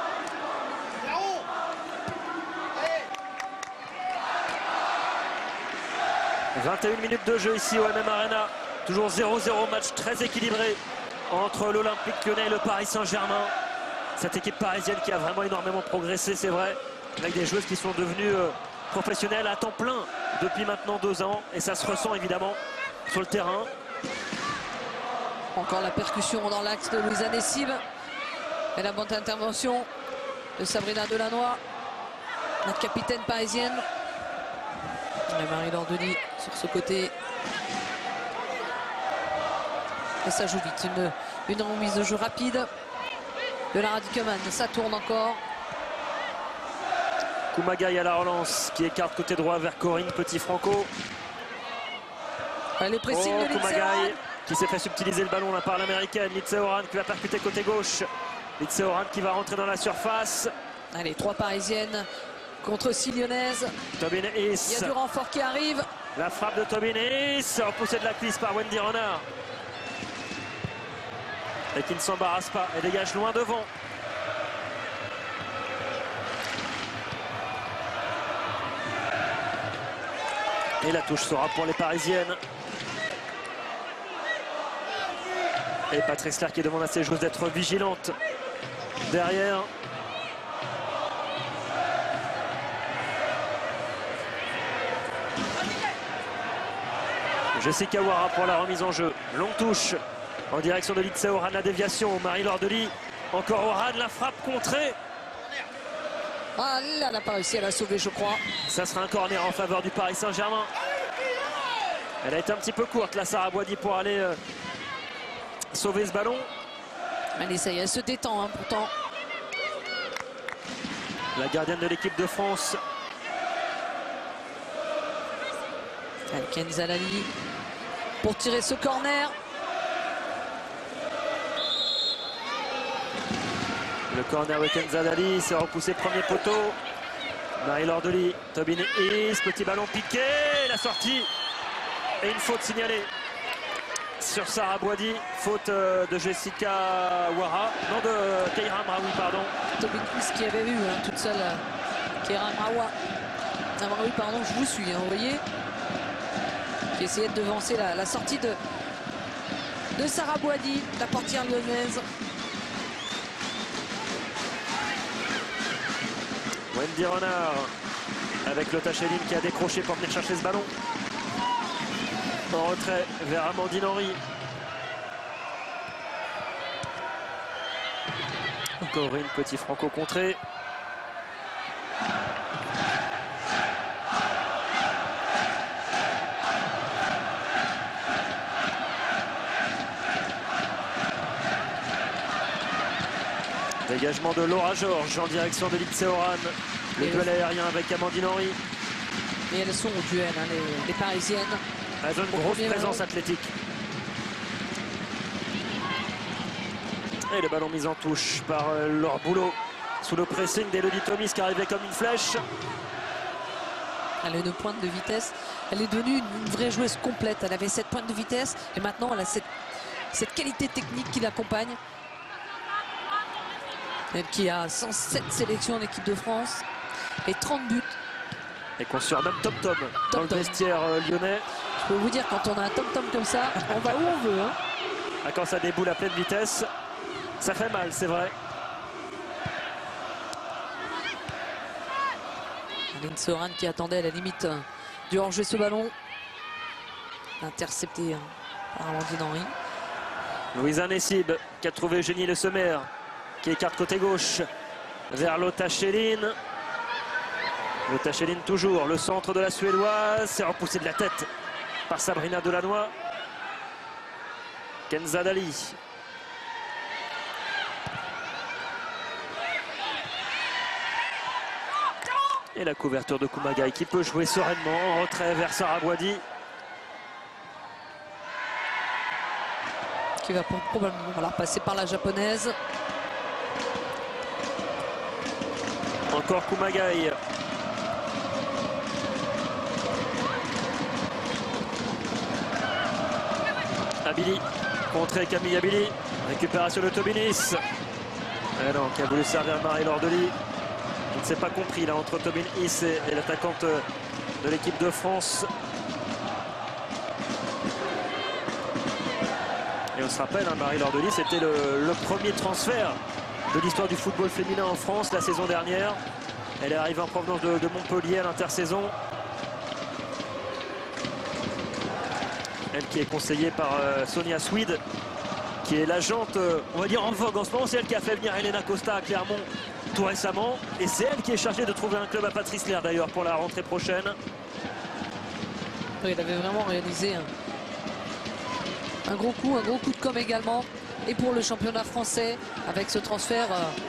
« 21 minutes de jeu ici au MM Arena. Toujours 0-0, match très équilibré entre l'Olympique Lyonnais et le Paris Saint-Germain. Cette équipe parisienne qui a vraiment énormément progressé, c'est vrai, avec des joueuses qui sont devenues professionnelles à temps plein depuis maintenant 2 ans. Et ça se ressent évidemment sur le terrain. Encore la percussion dans l'axe de Louisa Nessib. Et la bonne intervention de Sabrina Delannoy, notre capitaine parisienne. Et Marie-Laure Denis sur ce côté. Et ça joue vite. Une remise de jeu rapide de la Radicman. Ça tourne encore. Kumagai à la relance qui écarte côté droit vers Corinne Petit-Franco. Elle est précise de Kumagai qui s'est fait subtiliser le ballon là par l'américaine. Lindsey Horan qui va percuter côté gauche. Lindsey Horan qui va rentrer dans la surface. Allez, 3 parisiennes contre 6 lyonnaises. Tobin Is. Il y a du renfort qui arrive. La frappe de Tobin Is, repoussée de la cuisse par Wendy Renard. Et qui ne s'embarrasse pas et dégage loin devant. Et la touche sera pour les Parisiennes. Et Patrice Clerc qui demande à ses joueuses d'être vigilantes derrière. Jessica Ouara pour la remise en jeu. Longue touche en direction de Lindsey Horan, la déviation. Marie-Laure Delis, encore Horan, la frappe contrée. Ah là, elle n'a pas réussi à la sauver, je crois. Ça sera un corner en faveur du Paris Saint-Germain. Elle a été un petit peu courte, la Sarah Boidi, pour aller sauver ce ballon. Allez, ça y est, elle se détend, hein, pourtant. La gardienne de l'équipe de France. Kenza Lali pour tirer ce corner. Le corner de Kenza Lali, c'est repoussé premier poteau. Marie-Laure Delis, Tobin Is, petit ballon piqué, la sortie. Et une faute signalée sur Sarah Boidi. Faute de Jessica Ouara. Non, de Keira Amraoui, pardon. Tobin Is qui avait vu, hein, toute seule. Keira Amraoui, pardon, je vous suis, hein, vous voyez. Qui essayait de devancer la sortie de Sarah Boidi, la portière lyonnaise. Wendy Renard avec Lotta Schelin qui a décroché pour venir chercher ce ballon. En retrait vers Amandine Henry. Encore une petite franco contrée. Dégagement de Laura Georges en direction de Lindsey Horan. Le duel aérien avec Amandine Henry. Et elles sont au duel, hein, les Parisiennes. Elles ont une grosse présence athlétique. Et le ballon mis en touche par Laure Boulot. Sous le pressing d'Elodie Thomis qui arrivait comme une flèche. Elle a une pointe de vitesse. Elle est devenue une vraie joueuse complète. Elle avait cette pointe de vitesse et maintenant elle a cette qualité technique qui l'accompagne. Elle qui a 107 sélections en équipe de France et 30 buts. Et qu'on surnomme Tom Tom dans le vestiaire lyonnais. Je peux vous dire, quand on a un Tom Tom comme ça, on va où on veut. Hein. Ah, quand ça déboule à pleine vitesse, ça fait mal, c'est vrai. Lindsey Horan qui attendait à la limite du hors-jeu ce ballon. Intercepté par Amandine Henry. Louisa Nessib qui a trouvé Eugénie Le Sommer, qui écarte côté gauche vers Lotta Schelin. Lotta Schelin toujours, le centre de la Suédoise, c'est repoussé de la tête par Sabrina Delannoy. Kenza Lali. Et la couverture de Kumagai qui peut jouer sereinement en retrait vers Sarah Boidi. Qui va probablement passer par la japonaise. Encore Kumagai. Abili, contré Camille Abili. Récupération de Tobinis. Et non, qui a voulu servir Marie-Laure Delis. On ne s'est pas compris là entre Tobin Is et l'attaquante de l'équipe de France. Et on se rappelle, hein, Marie-Laure Delis, c'était le premier transfert de l'histoire du football féminin en France la saison dernière. Elle est arrivée en provenance de Montpellier à l'intersaison. Elle qui est conseillée par Sonia Swede, qui est l'agente, on va dire, en vogue en ce moment. C'est elle qui a fait venir Elena Costa à Clermont tout récemment. Et c'est elle qui est chargée de trouver un club à Patrice Lair d'ailleurs pour la rentrée prochaine. Oui, il avait vraiment réalisé un gros coup de com' également. Et pour le championnat français, avec ce transfert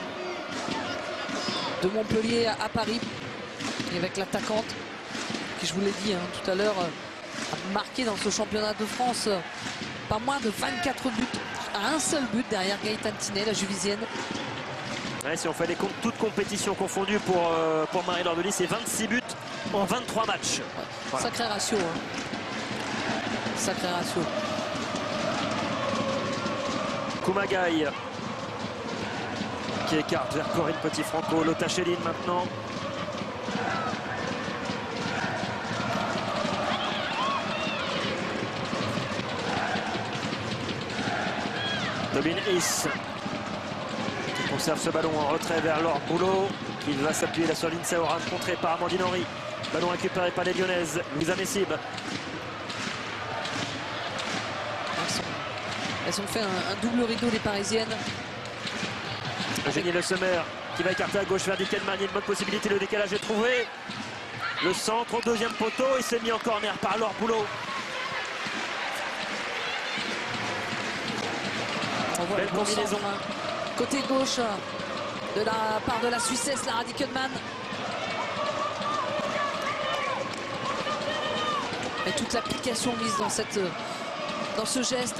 de Montpellier à Paris. Et avec l'attaquante, qui je vous l'ai dit tout à l'heure, a marqué dans ce championnat de France pas moins de 24 buts. À un seul but derrière Gaëtane Tinet, la Juvisienne. Ouais, si on fait les comptes, toutes compétitions confondues pour Marie-Laure Delis, c'est 26 buts en 23 matchs. Ouais. Voilà. Sacré ratio. Sacré ratio. Kumagai qui écarte vers Corinne Petit-Franco. Lotta Schelin maintenant. Tobin Is qui conserve ce ballon en retrait vers Laure Boulot qui va s'appuyer là sur Lindsey Horan, contré par Amandine Henry. Ballon récupéré par les Lyonnaises. Louisa Nessib. Elles ont fait un double rideau, les Parisiennes. Eugénie Le Sommer qui va écarter à gauche vers Dickenman. Il y a une bonne possibilité, le décalage est trouvé. Le centre au deuxième poteau, il s'est mis en corner par Laure Boulot. On voit le combinaison. Côté gauche de la part de la Suissesse, Lara Dickenman. Et toute l'application mise dans ce geste.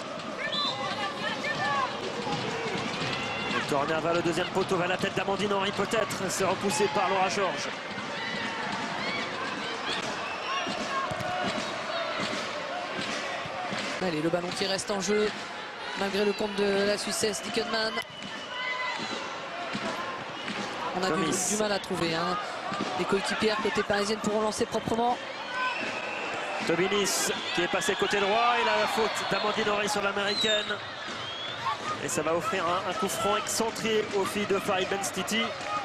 Le corner vers le deuxième poteau, vers la tête d'Amandine Henry peut-être. C'est repoussé par Laura Georges. Allez, le ballon qui reste en jeu, malgré le compte de la Suissesse, Dickenman. On a du mal à trouver. Hein. Les coéquipières côté parisienne pourront lancer proprement. Tobinis qui est passé côté droit. Il a la faute d'Amandine Henry sur l'américaine. Et ça va offrir un coup franc excentré aux filles de Farid Benstiti.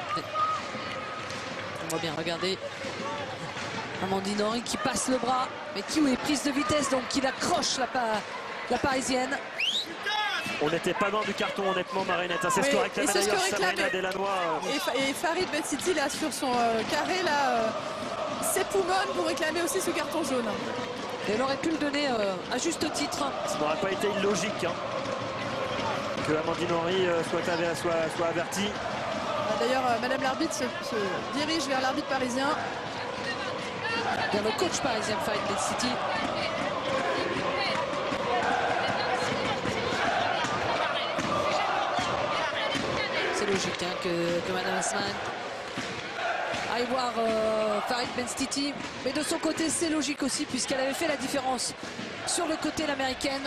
On va bien regarder Amandine Henry qui passe le bras, mais qui est prise de vitesse, donc qui accroche la parisienne. On n'était pas loin du carton, honnêtement, Marinette. C'est ce que réclame d'ailleurs Sabrina Delanois. Et Farid Benstiti, là, sur son carré, là, s'époumonne pour réclamer aussi ce carton jaune. Et elle aurait pu le donner à juste titre. Ça n'aurait pas été illogique hein, que Amandine Henry soit avertie. D'ailleurs, Madame l'arbitre se dirige vers l'arbitre parisien. Vers le coach parisien Farid Benstiti. C'est logique hein, que Madame Asman aille voir Farid Benstiti. Mais de son côté, c'est logique aussi, puisqu'elle avait fait la différence sur le côté l'américaine.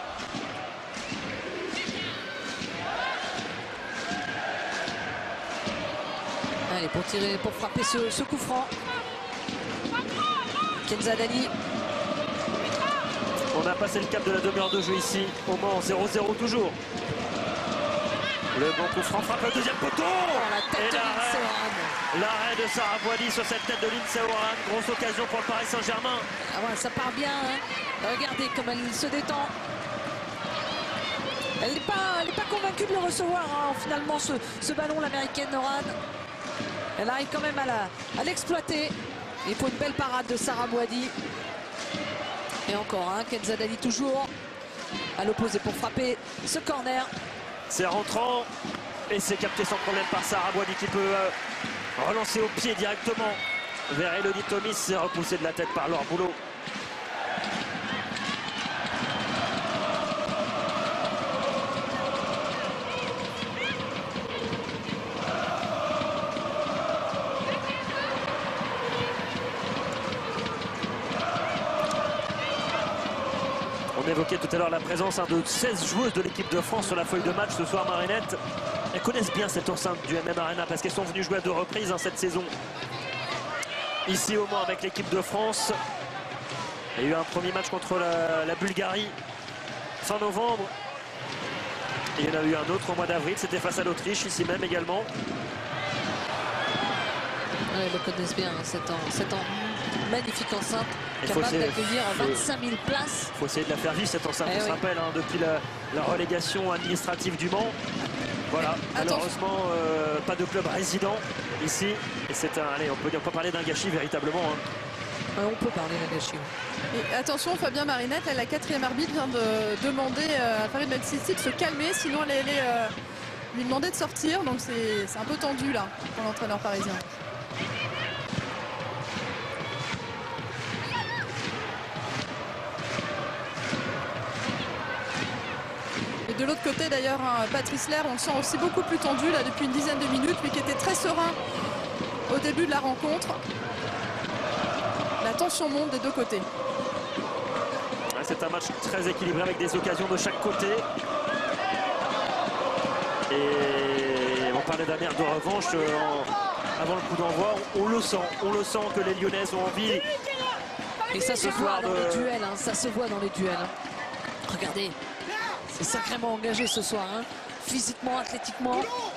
Allez, pour frapper ce coup franc. Kenza Dali. On a passé le cap de la demi-heure de jeu ici, au Mans, 0-0 toujours. Le bon coup franc frappe le deuxième poteau. Et l'arrêt de Sarah Boily sur cette tête de Lindsay Horan. Grosse occasion pour le Paris Saint-Germain. Ah ouais, ça part bien. Hein. Regardez comme elle se détend. Elle n'est pas convaincue de le recevoir hein, finalement ce ballon, l'américaine Horan. Elle arrive quand même à l'exploiter. Il faut une belle parade de Sarah Boily. Et encore un Kenza Dali toujours à l'opposé pour frapper ce corner. C'est rentrant et c'est capté sans problème par Sarah Boily qui peut relancer au pied directement vers Elodie Thomis. C'est repoussé de la tête par Laure Boulot. On évoquait tout à l'heure la présence de 16 joueuses de l'équipe de France sur la feuille de match ce soir, Marinette. Elles connaissent bien cette enceinte du MM Arena parce qu'elles sont venues jouer à 2 reprises cette saison. Ici au Mans avec l'équipe de France. Il y a eu un premier match contre la Bulgarie fin novembre. Et il y en a eu un autre au mois d'avril, c'était face à l'Autriche, ici même également. Ouais, ils le connaissent bien, cette magnifique enceinte, capable d'accueillir 25 000 places. Il faut essayer de la faire vivre cette enceinte, on se rappelle, hein, depuis la relégation administrative du Mans. Voilà, malheureusement, pas de club résident ici. Et c'est allez, on peut parler d'un gâchis véritablement. Hein. Ouais, on peut parler d'un gâchis. Et attention, Fabien Marinette, la 4e arbitre vient de demander à Farid Benstiti de se calmer, sinon elle allait lui demander de sortir. Donc c'est un peu tendu là pour l'entraîneur parisien. Et de l'autre côté d'ailleurs, hein, Patrice Lair, on le sent aussi beaucoup plus tendu là depuis une dizaine de minutes, lui qui était très serein au début de la rencontre. La tension monte des deux côtés. Ouais, c'est un match très équilibré avec des occasions de chaque côté. Et on parlait d'un air de revanche avant le coup d'envoi. On le sent que les Lyonnaises ont envie. Et ça se voit dans les duels, hein, ça se voit dans les duels. Hein. Regardez, c'est sacrément engagé ce soir, hein, physiquement, athlétiquement.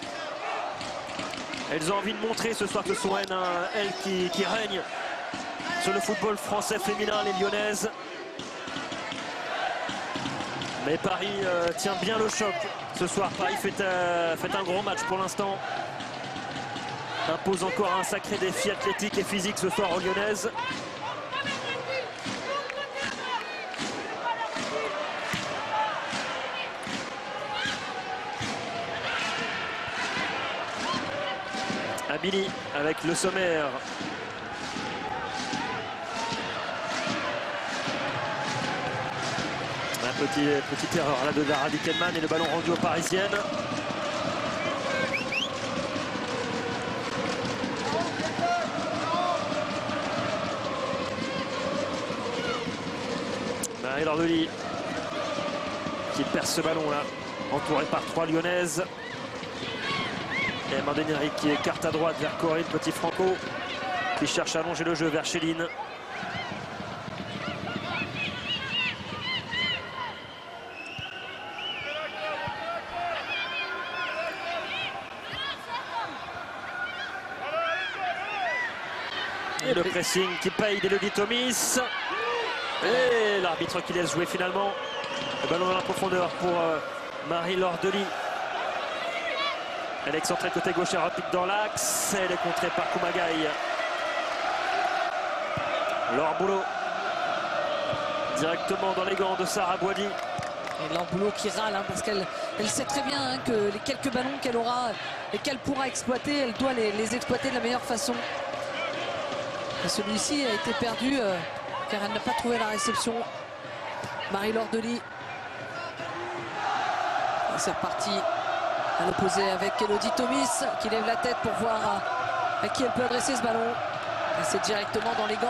Elles ont envie de montrer ce soir que ce sont elles qui règnent sur le football français féminin, les Lyonnaises. Mais Paris tient bien le choc ce soir. Paris fait un gros match pour l'instant. Impose encore un sacré défi athlétique et physique ce soir aux Lyonnaises. Abili avec le sommaire. Petite erreur là de Lara Dickelman et le ballon rendu aux Parisiennes. Marie Lordely qui perd ce ballon là, entouré par 3 Lyonnaises. Et Mandeneri qui écarte à droite vers Corinne Petit-Franco qui cherche à allonger le jeu vers Chéline. Et le pressing qui paye d'Elodie Thomis. Et l'arbitre qui laisse jouer finalement. Le ballon dans la profondeur pour Marie Lordely. Elle est excentrée côté gauche et rapide dans l'axe. Elle est contrée par Koumagaï. Laure Boulot. Directement dans les gants de Sarah Boidi. Et Laure Boulot qui râle parce qu'elle sait très bien que les quelques ballons qu'elle aura et qu'elle pourra exploiter, elle doit les exploiter de la meilleure façon. Celui-ci a été perdu car elle n'a pas trouvé la réception. Marie Lordely. C'est reparti à l'opposé avec Elodie Thomis qui lève la tête pour voir à qui elle peut adresser ce ballon. C'est directement dans les gants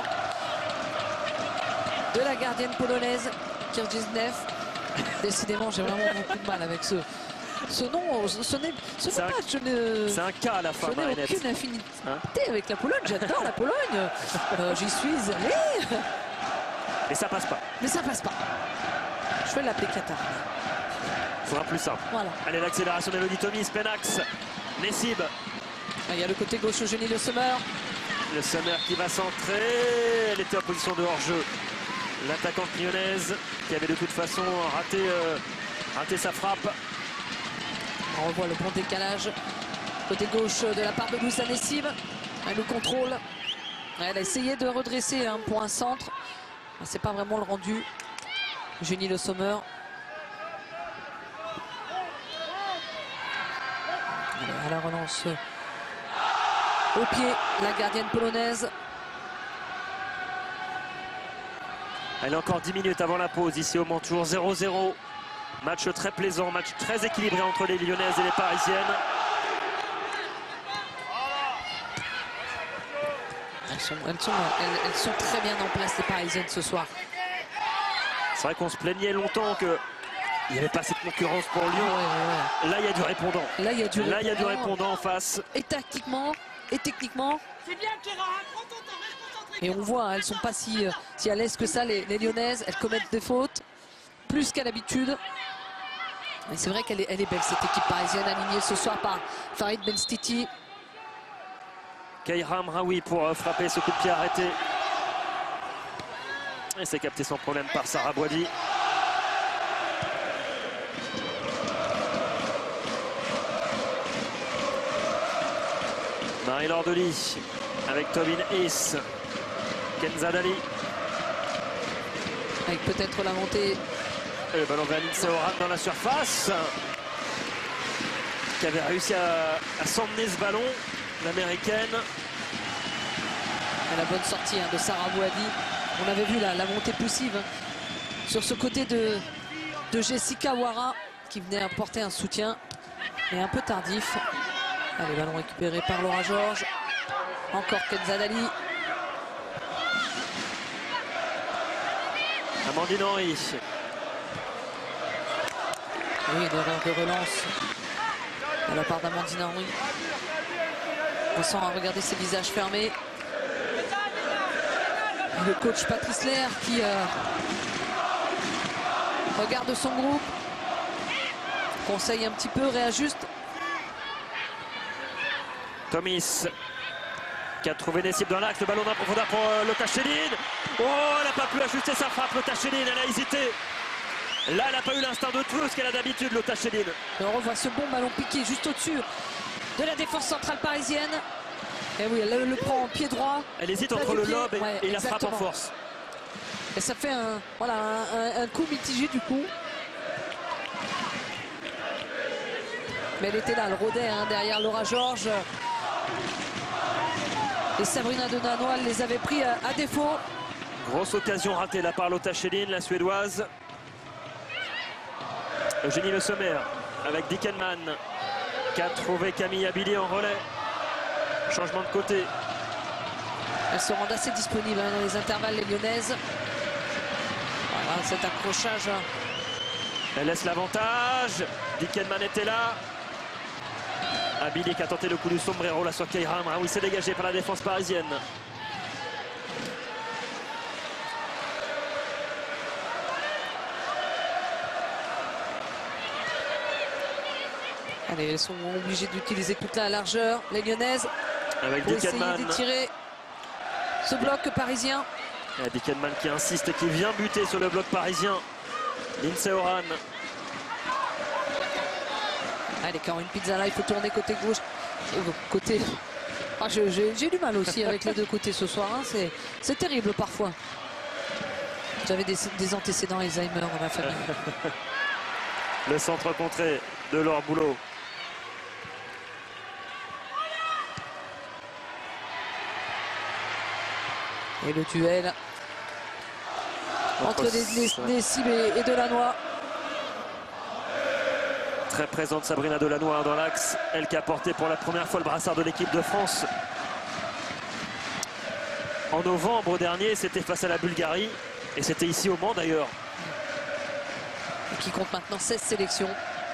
de la gardienne polonaise Kirgisnev. Décidément, j'ai vraiment beaucoup de mal avec ce nom. Ce n'est pas. C'est un cas à la fin, Marinette. Je n'ai aucune affinité avec la Pologne. J'adore la Pologne. J'y suis allée. Mais ça passe pas. Mais ça passe pas. Je vais l'appeler Qatar. Il faudra plus simple. Voilà. Allez, l'accélération d'Elodie Thomis, Penax, Nessib. Il y a le côté gauche Eugénie Le Sommer. Le Sommer qui va centrer. Elle était en position de hors-jeu. L'attaquante lyonnaise qui avait de toute façon raté sa frappe. On revoit le bon décalage. Côté gauche de la part de Louisa Nessib. Elle le contrôle. Elle a essayé de redresser pour un centre. C'est pas vraiment le rendu. Eugénie Le Sommer. À la relance au pied, la gardienne polonaise. Elle est encore 10 minutes avant la pause ici au Mans, toujours 0-0. Match très plaisant, match très équilibré entre les Lyonnaises et les Parisiennes. Elles sont très bien en place, les Parisiennes, ce soir. C'est vrai qu'on se plaignait longtemps que il n'y avait pas cette concurrence pour Lyon. Ouais. Là, il y a du répondant. Là, il y a du répondant en face. Et tactiquement, et techniquement. C'est bien, Kéra. Et on voit, elles ne sont pas si à l'aise que ça, les Lyonnaises. Elles commettent des fautes, plus qu'à l'habitude. Et c'est vrai qu'elle est belle, cette équipe parisienne, alignée ce soir par Farid Benstiti. Keira Amraoui pour frapper ce coup de pied arrêté. Et c'est capté sans problème par Sarah Boidi. Marie Lordely avec Tobin Hiss, Kenza Dali. Avec peut-être la montée. Et le ballon vers Lindsay Horan dans la surface. Qui avait réussi à s'emmener ce ballon, l'américaine. La bonne sortie de Sarah Boidi. On avait vu la montée poussive sur ce côté de Jessica Ouara qui venait apporter un soutien, mais un peu tardif. Allez, ballon récupéré par Laura Georges. Encore Kenza Dali. Amandine Henry. Oui, une erreur de relance de la part d'Amandine Henry. On sent à regarder ses visages fermés. Le coach Patrice Lair qui regarde son groupe, conseille un petit peu, réajuste. Thomis qui a trouvé Nessib dans l'axe, le ballon en profondeur pour Lotta Chéline. Oh, elle n'a pas pu ajuster sa frappe, Lotta Chéline, elle a hésité. Là, elle n'a pas eu l'instinct de feu, ce qu'elle a d'habitude, Lotta Schelin. Et on revoit ce bon ballon piqué juste au-dessus de la défense centrale parisienne. Et oui, elle le prend en pied droit. Elle hésite entre le lob et la frappe en exactement. force. Et ça fait un coup mitigé du coup. Mais elle était là, elle rôdait derrière Laura Georges. Et Sabrina Delannoy les avait pris à défaut. Grosse occasion ratée là par Lotta Schelin, la suédoise. Eugénie Le Sommer avec Dickenman qui a trouvé Camille Abili en relais. Changement de côté. Elles se rendent assez disponibles dans les intervalles, les Lyonnaises. Voilà, cet accrochage. Elle laisse l'avantage. Dickenman était là. Abili qui a tenté le coup du sombrero là sur Keira Hamraoui, s'est dégagé par la défense parisienne. Allez, elles sont obligées d'utiliser toute la largeur, les Lyonnaises, Avec pour essayer Dickenman. d'étirer ce bloc parisien. Dickenman qui insiste et qui vient buter sur le bloc parisien. Lindsay Horan. Allez, Caroline Pizzala, il faut tourner côté gauche. Côté... Ah, j'ai du mal aussi avec les deux côtés ce soir. Hein. C'est terrible parfois. J'avais des antécédents Alzheimer dans ma famille. Le centre contré de Laure Boulot. Et le duel entre Nessib et Delannoy. Très présente Sabrina Delannoy dans l'axe. Elle qui a porté pour la première fois le brassard de l'équipe de France. En novembre dernier, c'était face à la Bulgarie. Et c'était ici au Mans d'ailleurs. Qui compte maintenant 16 sélections.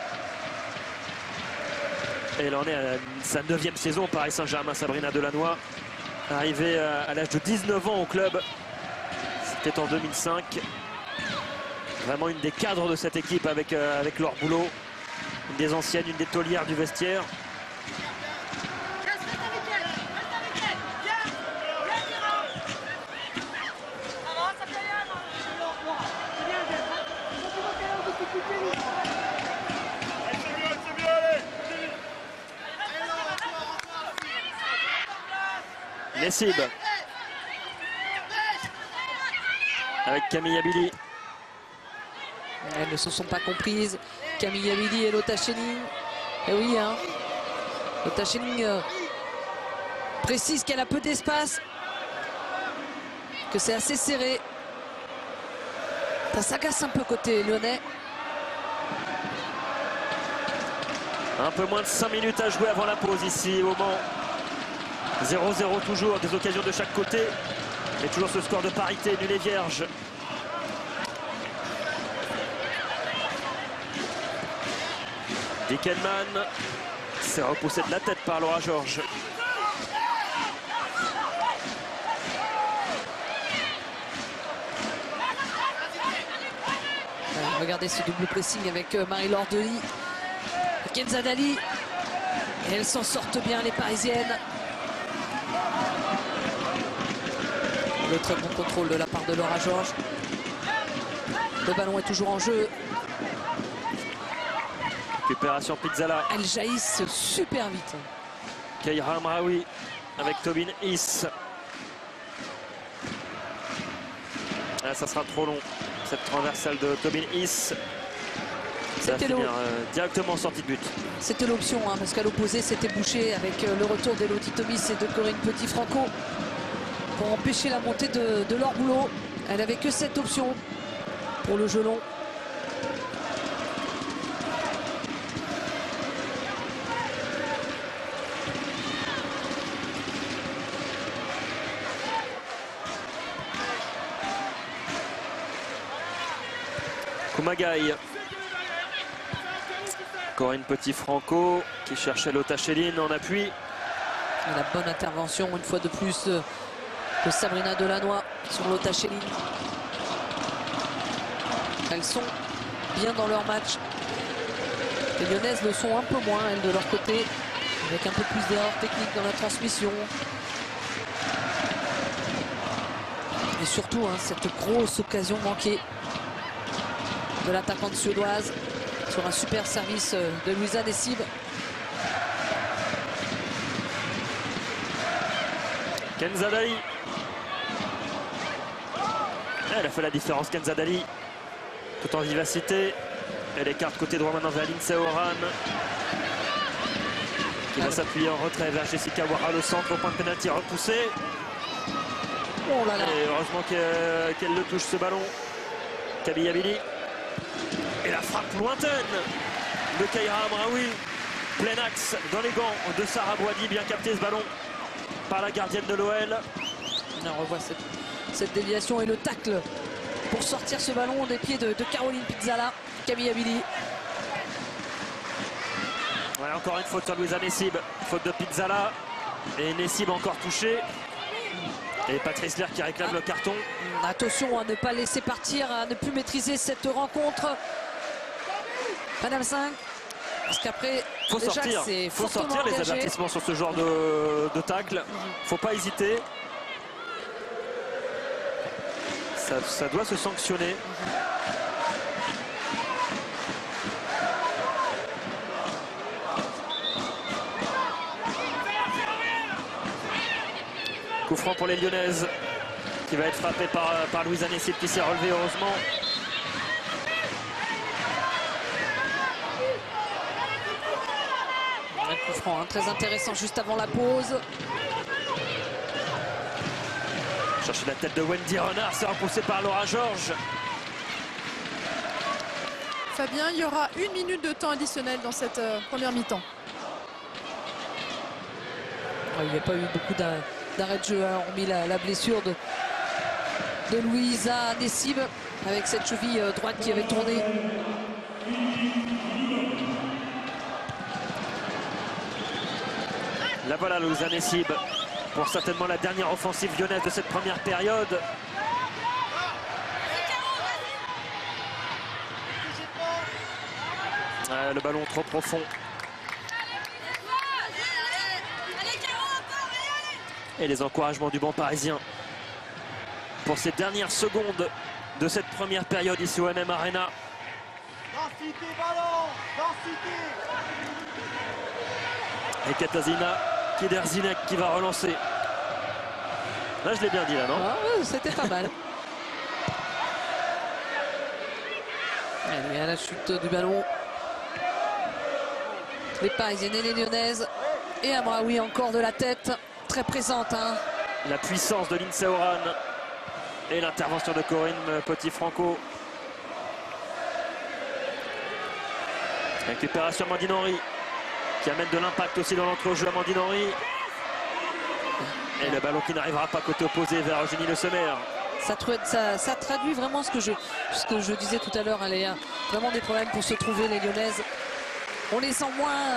Et elle en est à sa 9e saison au Paris Saint-Germain, Sabrina Delannoy. Arrivée à l'âge de 19 ans au club. C'était en 2005. Vraiment une des cadres de cette équipe avec Laure Boulot. Une des anciennes, une des taulières du vestiaire. Nessib avec Camille Abili. Elles ne se sont pas comprises. Camille Abili et Lotta Schelin. Et oui, hein. Lotta Schelin précise qu'elle a peu d'espace, que c'est assez serré. Ça s'agace un peu côté lyonnais. Un peu moins de 5 minutes à jouer avant la pause ici au Mans. 0-0 toujours, des occasions de chaque côté. Et toujours ce score de parité, nul et vierge. Dickenman s'est repoussé de la tête par Laura Georges. Regardez ce double pressing avec Marie-Laure Delis, Kenza Dali. Et elles s'en sortent bien, les Parisiennes. Le très bon contrôle de la part de Laura Georges. Le ballon est toujours en jeu. Récupération Pizzala. Elles jaillissent super vite. Keira Hamraoui avec Tobin Hiss. Ah, ça sera trop long, cette transversale de Tobin Hiss. Ça va finir directement en sortie de but. C'était l'option, hein, parce qu'à l'opposé, c'était bouché avec le retour d'Elodie Thomis et de Corinne Petit-Franco pour empêcher la montée de Laure Boulot. Elle n'avait que cette option pour le jeu long. Kumagaï. Corinne Petit-Franco qui cherchait Lotta Schelin en appui. Et la bonne intervention une fois de plus de Sabrina Delannoy sur Lotta Schelin. Elles sont bien dans leur match. Les Lyonnaises le sont un peu moins, elles, de leur côté, avec un peu plus d'erreurs techniques dans la transmission. Et surtout, hein, cette grosse occasion manquée. de l'attaquante suédoise sur un super service de Louisa Nessib. Kenza Dali. Elle a fait la différence, Kenza Dali, tout en vivacité. Elle écarte côté droit maintenant vers Lindsey Horan, qui va s'appuyer en retrait vers Jessica Wara, le centre au point de pénalty repoussé. Oh là là. Et heureusement qu'elle le touche, ce ballon. Kaby Abili. Et la frappe lointaine de Keira Amraoui. Plein axe dans les gants de Sarah Boidi. Bien capté ce ballon par la gardienne de l'OL. On revoit cette déviation et le tacle pour sortir ce ballon des pieds de Caroline Pizzala. Kaby Abili. Ouais, encore une faute sur Louisa Nessib. Faute de Pizzala. Et Nessib encore touché. Et Patrice Lerck qui réclame le carton. Attention à ne pas laisser partir, à ne plus maîtriser cette rencontre. Madame 5. Parce qu'après, faut sortir les avertissements sur ce genre de tacle. Faut pas hésiter. Ça doit se sanctionner. Coup franc pour les Lyonnaises, qui va être frappé par Louisa Nessib, qui s'est relevé heureusement. Un coup franc très intéressant juste avant la pause. Chercher la tête de Wendy Renard, c'est repoussé par Laura Georges. Fabien, il y aura 1 minute de temps additionnel dans cette première mi-temps. Il n'y a pas eu beaucoup d'arrêt de jeu, hormis la blessure de Louisa Nessib avec cette cheville droite qui avait tourné. La voilà Louisa Nessib pour certainement la dernière offensive lyonnaise de cette première période. Le ballon trop profond. Et les encouragements du banc parisien pour ces dernières secondes de cette première période ici au MM Arena. Et Katarzyna Kiderzinek qui va relancer. Là, je l'ai bien dit, là, non? C'était pas mal. Allez, à la chute du ballon. Les Parisiennes et les Lyonnaises. Et Amraoui encore de la tête. Très présente. La puissance de Lindsey Horan. Et l'intervention de Corinne Petit-Franco. Récupération Amandine Henry, qui amène de l'impact aussi dans l'entrejeu. Amandine Henry. Et le ballon qui n'arrivera pas côté opposé vers Eugénie Le Sommer. Ça traduit vraiment ce que je disais tout à l'heure. Elle a vraiment des problèmes pour se trouver, les Lyonnaises. On les sent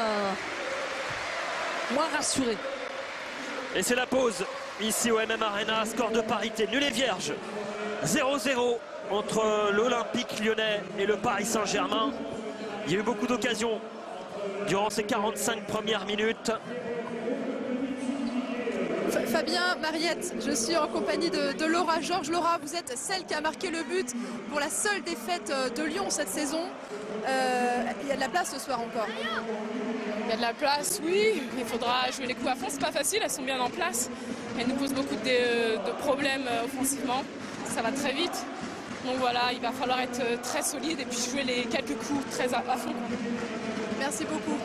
moins rassurés. Et c'est la pause ici au MM Arena. Score de parité nul et vierge. 0-0 entre l'Olympique lyonnais et le Paris Saint-Germain. Il y a eu beaucoup d'occasions durant ces 45 premières minutes. Fabien, Mariette, je suis en compagnie de Laura Georges. Laura, vous êtes celle qui a marqué le but pour la seule défaite de Lyon cette saison. Il y a de la place ce soir encore. Il y a de la place, oui. Il faudra jouer les coups à fond. C'est pas facile, elles sont bien en place. Elles nous posent beaucoup de problèmes offensivement. Ça va très vite. Donc voilà, il va falloir être très solide et puis jouer les quelques coups très à fond. Merci beaucoup.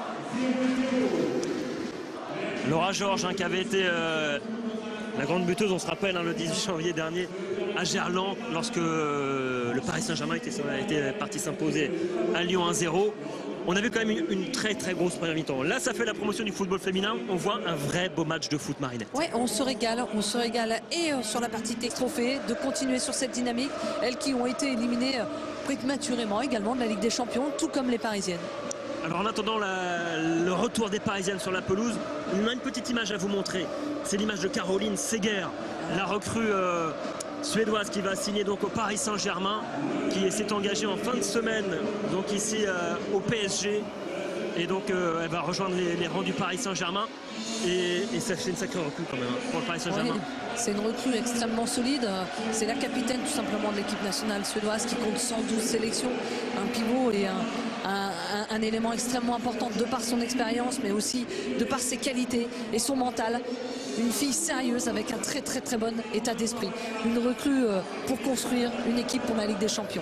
Laura Georges, qui avait été la grande buteuse, on se rappelle, le 18 janvier dernier à Gerland, lorsque le Paris Saint-Germain était parti s'imposer à Lyon 1-0. On a vu quand même une très très grosse première mi-temps. Là, ça fait la promotion du football féminin. On voit un vrai beau match de foot, Marinette. Oui, on se régale. Et sur la partie trophée, de continuer sur cette dynamique. Elles qui ont été éliminées prématurément également de la Ligue des Champions, tout comme les Parisiennes. Alors en attendant le retour des Parisiennes sur la pelouse, on a une petite image à vous montrer. C'est l'image de Caroline Seger, la recrue suédoise qui va signer donc au Paris Saint-Germain, qui s'est engagée en fin de semaine donc ici au PSG. Et donc elle va rejoindre les rangs du Paris Saint-Germain. Et ça fait une sacrée recrue quand même pour le Paris Saint-Germain. Oui, c'est une recrue extrêmement solide. C'est la capitaine tout simplement de l'équipe nationale suédoise qui compte 112 sélections. Un pivot et un élément extrêmement important de par son expérience, mais aussi de par ses qualités et son mental. Une fille sérieuse avec un très bon état d'esprit. Une recrue pour construire une équipe pour la Ligue des Champions.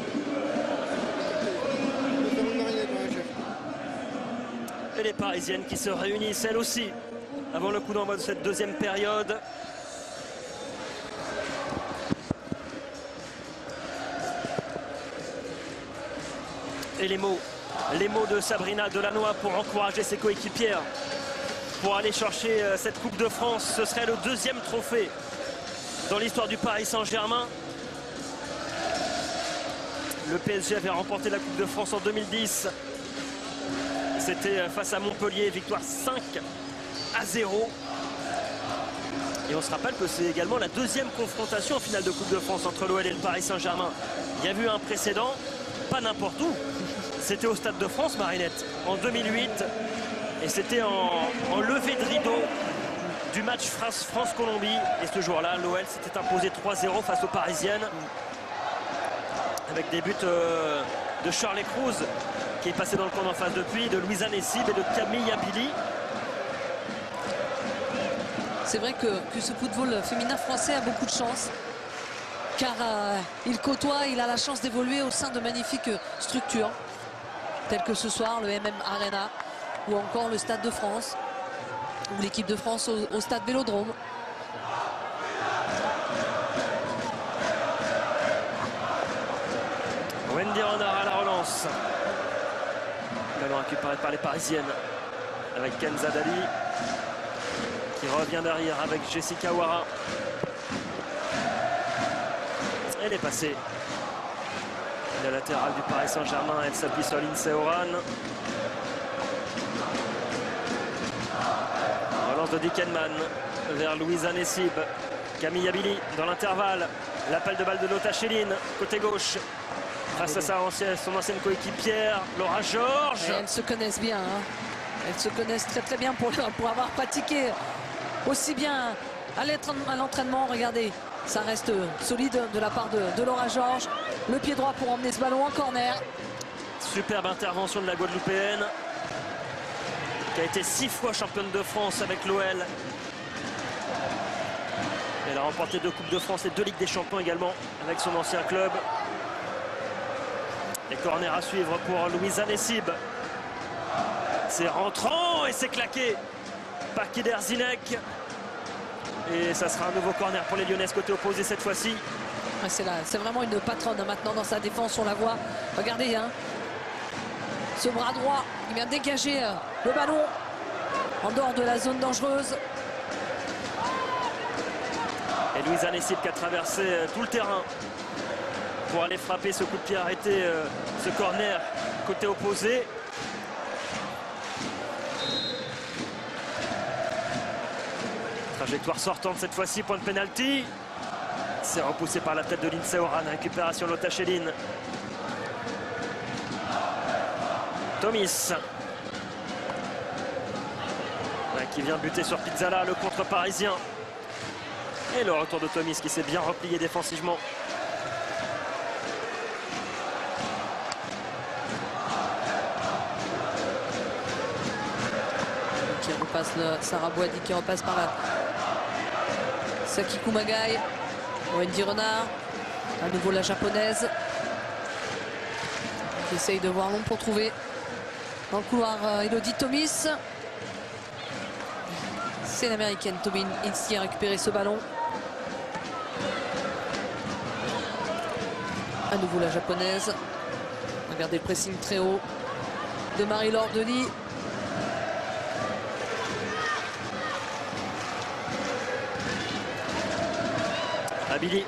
Et les Parisiennes qui se réunissent elles aussi avant le coup d'envoi de cette deuxième période. Et les mots de Sabrina Delannoy pour encourager ses coéquipières pour aller chercher cette Coupe de France. Ce serait le deuxième trophée dans l'histoire du Paris Saint-Germain. Le PSG avait remporté la Coupe de France en 2010. C'était face à Montpellier, victoire 5-0. Et on se rappelle que c'est également la deuxième confrontation en finale de Coupe de France entre l'OL et le Paris Saint-Germain. Il y a eu un précédent, pas n'importe où. C'était au Stade de France, Marinette, en 2008. Et c'était en levée de rideau du match France-Colombie. Et ce jour-là, l'OL s'était imposé 3-0 face aux Parisiennes. Avec des buts de Charles Cruz, qui est passé dans le camp d'en face depuis, de Louisa Nessib et de Camille Abili. C'est vrai que ce football féminin français a beaucoup de chance, car il a la chance d'évoluer au sein de magnifiques structures, telles que ce soir le MM Arena, ou encore le Stade de France, ou l'équipe de France au Stade Vélodrome. Wendy Renard à la relance. Ballon récupéré par les Parisiennes avec Kenza Dali qui revient derrière avec Jessica Ouara. Elle est passée. La latérale du Paris Saint-Germain, elle s'appuie sur Lindsay Oran. Relance de Dickenman vers Louisa Nessib. Camille Abili dans l'intervalle. L'appel de balle de Lotta Schelin, côté gauche. Face à son ancienne coéquipière, Laura Georges. Et elles se connaissent bien. Hein. Elles se connaissent très bien pour avoir pratiqué aussi bien à l'entraînement. Regardez, ça reste solide de la part de Laura Georges. Le pied droit pour emmener ce ballon en corner. Superbe intervention de la Guadeloupéenne, qui a été 6 fois championne de France avec l'OL. Elle a remporté 2 Coupes de France et 2 Ligues des Champions également avec son ancien club. Et corner à suivre pour Louisa Nessib. C'est rentrant et c'est claqué par Kider Zinek. Et ça sera un nouveau corner pour les Lyonnaises côté opposé cette fois-ci. C'est vraiment une patronne maintenant dans sa défense, on la voit. Regardez, hein, ce bras droit, il vient dégager le ballon en dehors de la zone dangereuse. Et Louisa Nessib qui a traversé tout le terrain pour aller frapper ce coup de pied arrêté, ce corner côté opposé. Trajectoire sortante cette fois-ci, point de pénalty. C'est repoussé par la tête de Lindsay Oran. Récupération Lotta Schelin. Tomis. Qui vient buter sur Pizzala, le contre parisien. Et le retour de Tomis qui s'est bien replié défensivement. Qui repasse Sarah Boadi qui repasse par là. Sakiku Magai. Wendy Renard. À nouveau la japonaise. Qui essaye de voir long pour trouver. Dans le couloir, Elodie Tomis. C'est l'américaine Tobin Ince qui a récupéré ce ballon. À nouveau la japonaise. Regardez le pressing très haut de Marie-Laure Denis. Abili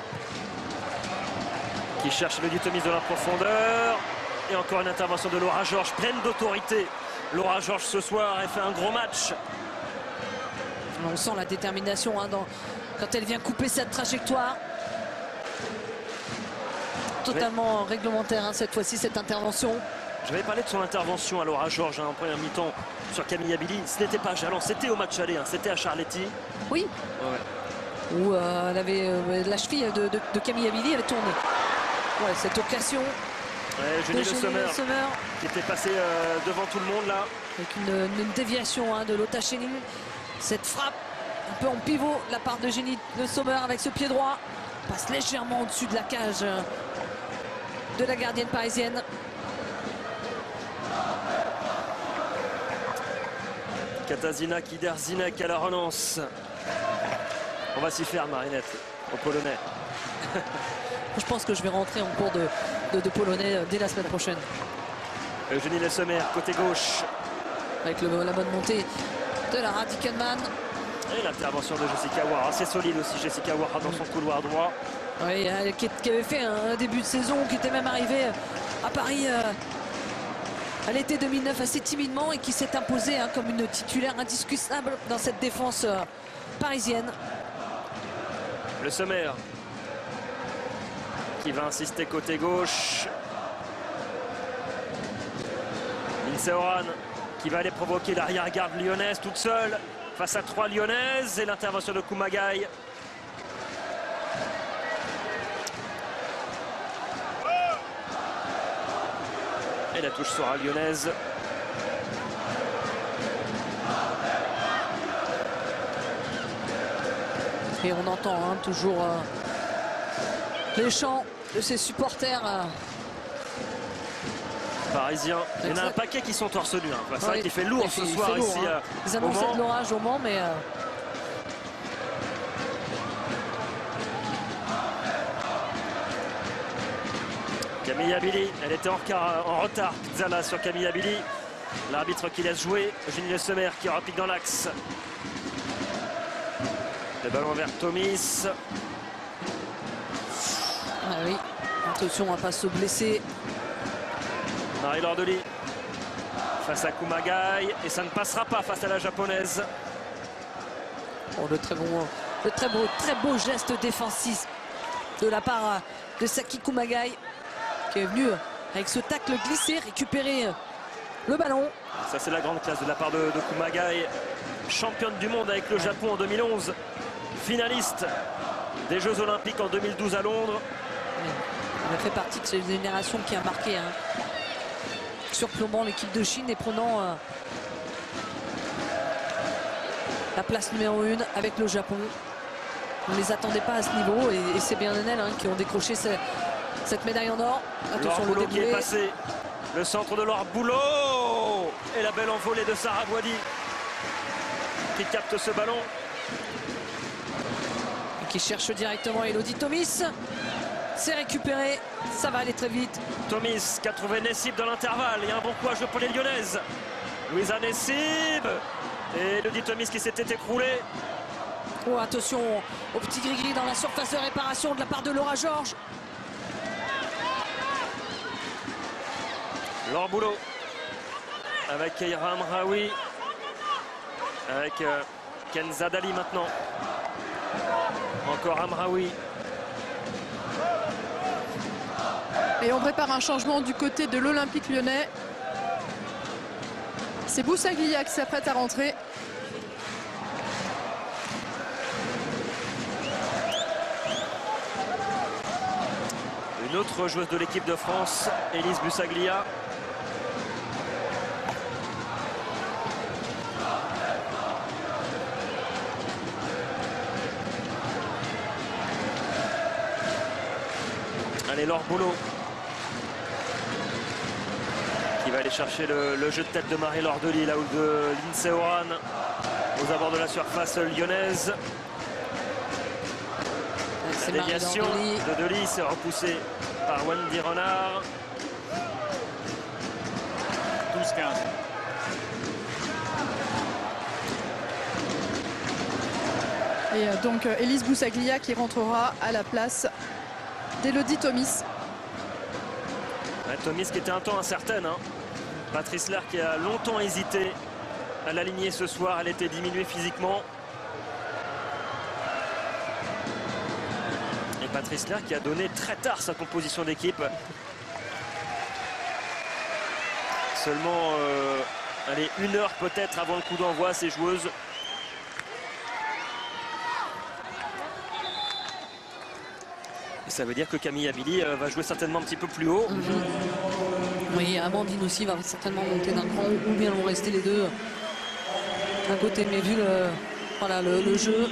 qui cherche le Tomis de la profondeur. Et encore une intervention de Laura Georges, pleine d'autorité. Laura Georges ce soir, elle fait un gros match. On sent la détermination hein, quand elle vient couper cette trajectoire. Totalement réglementaire hein, cette fois-ci, cette intervention. J'avais parlé de son intervention à Laura Georges en première mi-temps sur Camille Abili. Ce n'était pas à Jalens, c'était au match aller, hein, c'était à Charletti. Oui. Ouais. Où elle avait, la cheville de Camille Abili avait tourné. Ouais, cette occasion Ouais, Jenny de Le Jenny Le Sommer qui était passé devant tout le monde là. avec une déviation hein, de Lotta Schelling. Cette frappe un peu en pivot de la part de Jenny Le Sommer avec ce pied droit. Passe légèrement au-dessus de la cage de la gardienne parisienne. Katarzyna Kiderzinek à la relance. On va s'y faire, Marinette, au Polonais. Je pense que je vais rentrer en cours de polonais dès la semaine prochaine. Eugénie Le Sommer, côté gauche. Avec la bonne montée de Lara Dickenman. Et l'intervention de Jessica Ward. Assez solide aussi, Jessica Ward dans son couloir droit. Oui, qui avait fait un début de saison, qui était même arrivé à Paris à l'été 2009 assez timidement et qui s'est imposée hein, comme une titulaire indiscutable dans cette défense parisienne. Le Sommer qui va insister côté gauche. Lindsey Horan qui va aller provoquer l'arrière-garde lyonnaise toute seule face à 3 lyonnaises et l'intervention de Kumagai. Et la touche sera lyonnaise. Et on entend hein, toujours les chants de ses supporters Parisiens. Il y en a un paquet qui sont torse nu. Hein. C'est vrai qu'il fait lourd ce soir lourd, ici. Hein. Ils annonçaient de l'orage au Mans, mais Camille Abili, elle était en retard, Pizzala sur Camille Abili. L'arbitre qui laisse jouer, Eugénie Le Sommer qui repique dans l'axe. Le ballon vers Tomis. Ah oui, attention à ne pas se blesser. Marie-Laure Delis face à Kumagai et ça ne passera pas face à la japonaise. Oh, de très beau geste défensif de la part de Saki Kumagai qui est venu avec ce tacle glissé récupérer le ballon. Ça c'est la grande classe de la part de Kumagai, championne du monde avec le Japon en 2011, finaliste des Jeux Olympiques en 2012 à Londres. Elle a fait partie de cette génération qui a marqué surplombant l'équipe de Chine et prenant la place numéro 1 avec le Japon. On ne les attendait pas à ce niveau et c'est bien elles hein, qui ont décroché cette médaille en or. Attention, Laure le Boulot qui est déboulé. passé. Le centre de Laure Boulot et la belle envolée de Sarah Boidi qui capte ce ballon. Et qui cherche directement Elodie Tomis. C'est récupéré, ça va aller très vite. Tomis qui a trouvé Nessib dans l'intervalle et un bon courage pour les Lyonnaises. Louisa Nessib et Elodie Tomis qui s'était écroulée. Oh, attention au petit gris-gris dans la surface de réparation de la part de Laura Georges. Laure Boulot avec Keira Amraoui, avec Kenza Dali maintenant. Encore Amraoui. Et on prépare un changement du côté de l'Olympique lyonnais. C'est Boussaglia qui s'apprête à rentrer. Une autre joueuse de l'équipe de France, Élise Bussaglia. Allez, Laure Boulot qui va aller chercher le jeu de tête de Marie-Laure Delis, là où de Lindsey Horan aux abords de la surface lyonnaise. La déviation de Delis est repoussée par Wendy Renard. 12-15. Et donc Élise Boussaglia qui rentrera à la place d'Elodie Tomis. Tomis qui était un temps incertaine. Hein. Patrice Lair qui a longtemps hésité à l'aligner ce soir. Elle était diminuée physiquement. Et Patrice Lair qui a donné très tard sa composition d'équipe. seulement allez, 1 heure peut-être avant le coup d'envoi, ces joueuses. Et ça veut dire que Camille Abili va jouer certainement un petit peu plus haut. Oui, Amandine aussi va certainement monter d'un cran, ou bien vont rester les deux d'un côté, mais vu voilà, le jeu.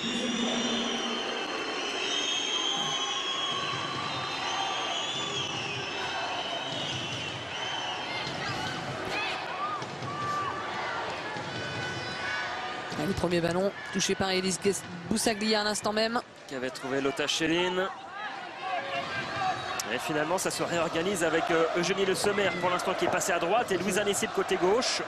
Le premier ballon touché par Elise Boussaglia à l'instant même. Qui avait trouvé Lotta Schelin. Et finalement, ça se réorganise avec Eugénie Le Sommer pour l'instant qui est passé à droite et Louisa Nessib côté gauche.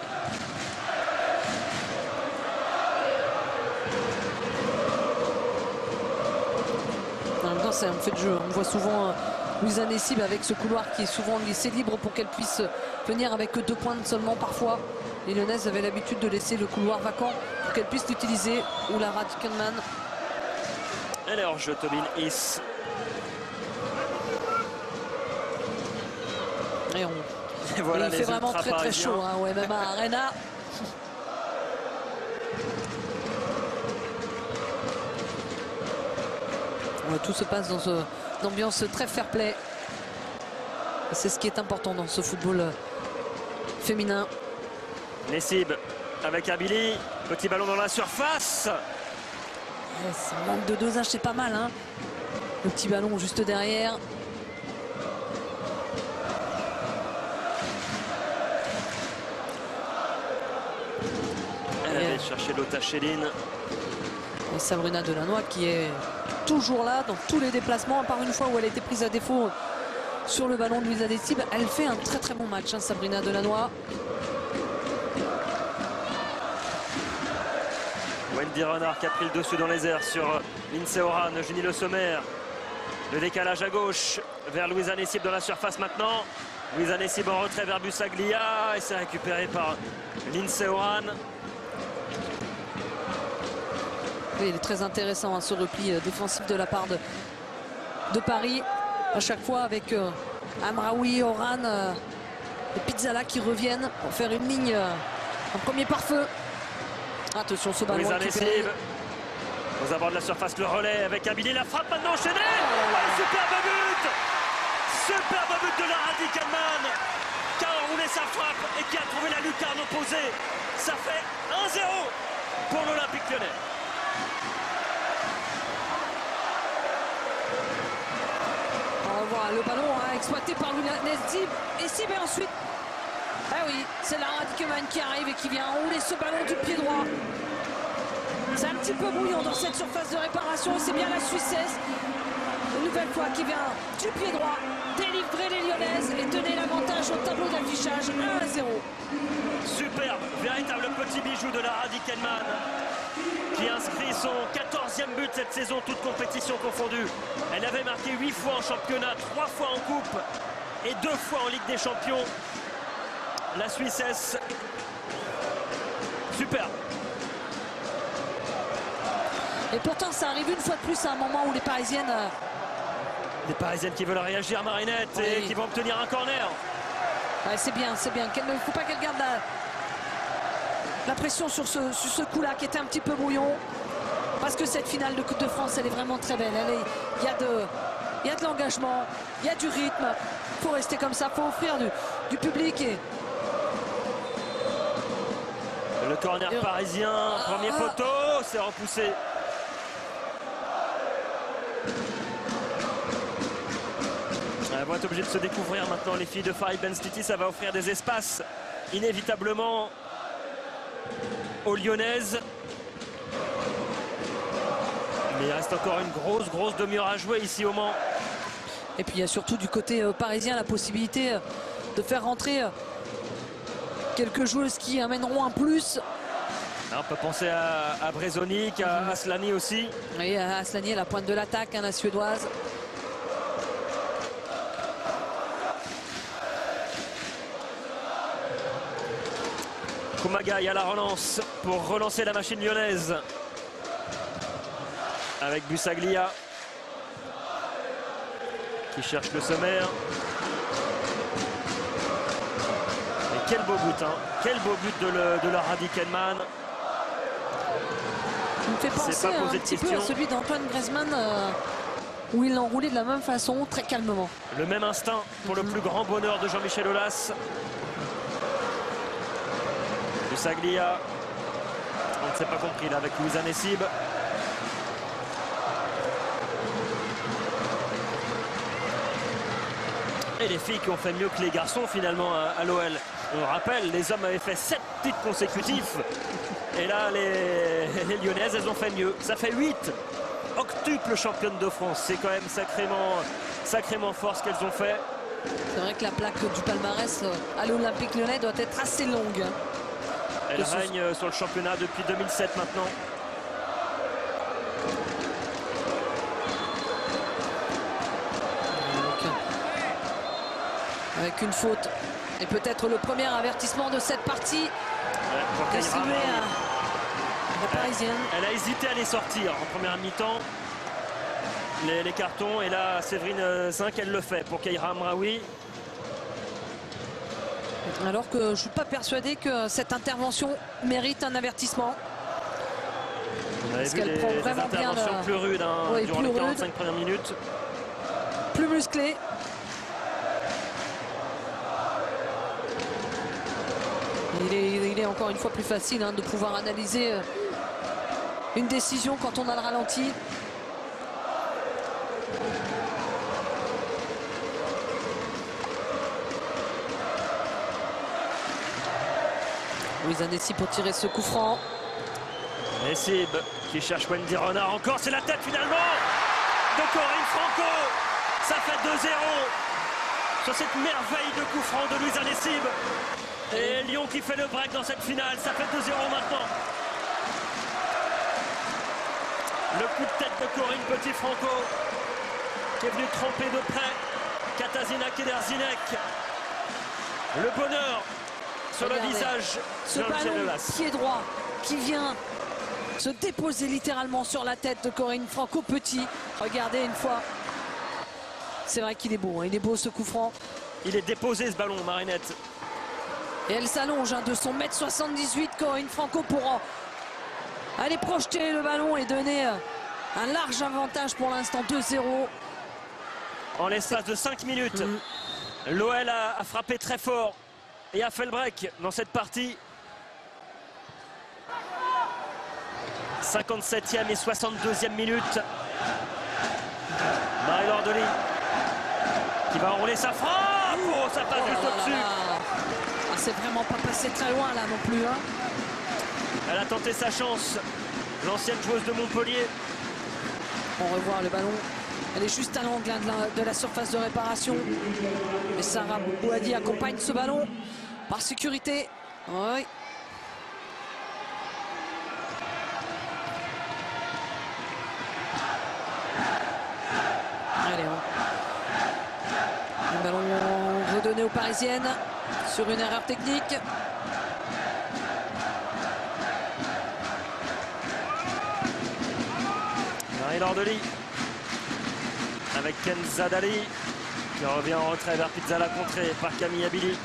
En même temps, c'est un fait de jeu. On voit souvent Louisa Nessib avec ce couloir qui est souvent laissé libre pour qu'elle puisse venir avec 2 pointes seulement parfois. Les Lyonnaises avaient l'habitude de laisser le couloir vacant pour qu'elle puisse l'utiliser. Ou Lara Dickenman. Alors, je Tobin Is. Et voilà, il fait vraiment très chaud hein, au MMA Arena. Tout se passe dans une ambiance très fair-play. C'est ce qui est important dans ce football féminin. Nessib avec Abili. Petit ballon dans la surface. Ça manque de dosage, c'est pas mal. Hein. Le petit ballon juste derrière. Elle avait cherché Lotta Schelin. Et Sabrina Delannoy qui est toujours là dans tous les déplacements, à part une fois où elle a été prise à défaut sur le ballon de Louisa Nessib. Elle fait un très bon match, hein, Sabrina Delannoy. Wendy Renard qui a pris le dessus dans les airs sur Lindsay Oran, Eugénie Le Sommer. Le décalage à gauche vers Louisa Nessib dans la surface maintenant. Louisa Nessib en retrait vers Boussaglia et c'est récupéré par Lindsay Oran. Oui, il est très intéressant hein, ce repli défensif de la part de Paris. À chaque fois avec Amraoui, Oran et Pizzala qui reviennent pour faire une ligne en premier pare-feu. Attention, ce ballon récupéré. Aux abords de la surface, le relais avec Abili. La frappe maintenant enchaînée. Oh, superbe but. Superbe but de Lara Dickenman qui a enroulé sa frappe et qui a trouvé la lucarne opposée. Ça fait 1-0 pour l'Olympique Lyonnais. Le ballon exploité par Nessib et ensuite, ah oui, c'est Lara Dickenman qui arrive et qui vient enrouler ce ballon du pied droit. C'est un petit peu bouillant dans cette surface de réparation et c'est bien la Suissesse, une nouvelle fois, qui vient du pied droit délivrer les Lyonnaises et donner l'avantage au tableau d'affichage 1-0. Superbe, véritable petit bijou de Lara Dickenman qui inscrit son 14e but cette saison, toute compétition confondue. Elle avait marqué 8 fois en championnat, 3 fois en coupe et 2 fois en Ligue des Champions. La Suissesse, superbe. Et pourtant ça arrive une fois de plus à un moment où les Parisiennes... Les Parisiennes qui veulent réagir, Marinette, oui, et qui vont obtenir un corner. Ouais, c'est bien. Il ne faut pas qu'elle garde la pression sur ce coup-là qui était un petit peu brouillon. Parce que cette finale de Coupe de France, elle est vraiment très belle. Il y a de l'engagement, il y a du rythme. Il faut rester comme ça, il faut offrir du public. Le corner parisien, premier poteau, c'est repoussé. Elles vont être obligées de se découvrir maintenant, les filles de Farid Benstiti. Ça va offrir des espaces inévitablement aux Lyonnaises. Mais il reste encore une grosse demi-heure à jouer ici au Mans. Et puis il y a surtout du côté parisien la possibilité de faire rentrer quelques joueuses qui amèneront un plus. On peut penser à Brezonik, à Aslani aussi. Oui, Aslani à la pointe de l'attaque, la Suédoise. Kumagai à la relance pour relancer la machine lyonnaise. Avec Boussaglia qui cherche Le Sommer. Et quel beau but, hein. Quel beau but de la Hardy Kenman. Il me fait penser un petit peu à celui d'Antoine Griezmann où il l'a enroulé de la même façon, très calmement. Le même instinct pour le plus grand bonheur de Jean-Michel Aulas. Busaglia, on ne s'est pas compris là avec Louisa Nessib. Et les filles qui ont fait mieux que les garçons finalement à l'OL. On rappelle, les hommes avaient fait 7 titres consécutifs. Et là, les Lyonnaises, elles ont fait mieux. Ça fait 8. Octuple championne de France. C'est quand même sacrément fort ce qu'elles ont fait. C'est vrai que la plaque du palmarès à l'Olympique Lyonnais doit être assez longue. Elle règne sur le championnat depuis 2007 maintenant. Avec une faute et peut-être le premier avertissement de cette partie. Distribué à la Parisienne. Elle a hésité à les sortir en première mi-temps. Les cartons, et là Séverine Zinc, elle le fait pour Keira Amraoui. Alors que je ne suis pas persuadé que cette intervention mérite un avertissement. On avait vu des interventions plus rudes durant les 45 premières minutes. Plus musclées. Il est encore une fois plus facile de pouvoir analyser une décision quand on a le ralenti. Louisa Nessib pour tirer ce coup franc. Nessib qui cherche Wendy Renard encore. C'est la tête finalement de Corinne Franco. Ça fait 2-0 sur cette merveille de coup franc de Louisa Nessib. Et Lyon qui fait le break dans cette finale. Ça fait 2-0 maintenant. Le coup de tête de Corinne Petit-Franco qui est venu tremper de près Katarzyna Kederzinek. Le bonheur sur le visage ce ballon pied droit qui vient se déposer littéralement sur la tête de Corinne Franco Petit. Regardez une fois. C'est vrai qu'il est beau, il est beau ce coup franc. Il est déposé ce ballon, Marinette. Et elle s'allonge de son 1m78, Corinne Franco, pour aller projeter le ballon et donner un large avantage pour l'instant, 2-0. En l'espace de 5 minutes, l'OL a frappé très fort et a fait le break dans cette partie. 57e et 62e minute. Marie-Laure Delis qui va enrouler sa frappe. Oh, ça passe juste au-dessus. C'est vraiment pas passé très loin là non plus. Elle a tenté sa chance, l'ancienne joueuse de Montpellier. On revoit le ballon. Elle est juste à l'angle de la surface de réparation. Et Sarah Bouhaddi accompagne ce ballon par sécurité. Oui. Allez, le ballon redonné aux Parisiennes sur une erreur technique. Marie-Laure Delis avec Kenza Dali qui revient en retrait vers Pizzala, contrée par Camille Abili.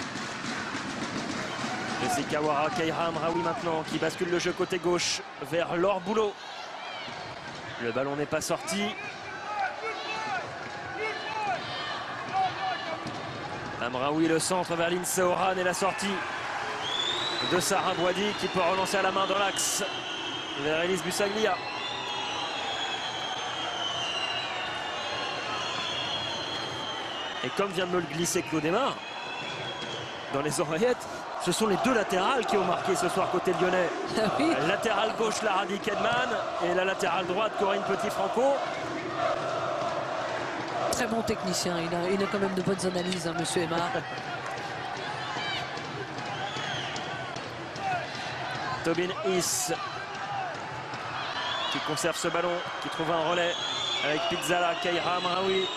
Jessica Wara, Keira Amraoui maintenant qui bascule le jeu côté gauche vers Laure Boulot. Le ballon n'est pas sorti. Amraoui, le centre vers Lindsay Oran et la sortie de Sarah Bouhaddi qui peut relancer à la main dans l'axe vers Elise Busaglia. Et comme vient de me le glisser Claude Aymar dans les oreillettes, ce sont les deux latérales qui ont marqué ce soir côté lyonnais. Oui. Latérale gauche, la Hardy Kenman, et la latérale droite, Corinne Petit-Franco. Très bon technicien, il a quand même de bonnes analyses, monsieur Aymar. Tobin Hiss qui conserve ce ballon, qui trouve un relais avec Pizzala, Keira Amraoui.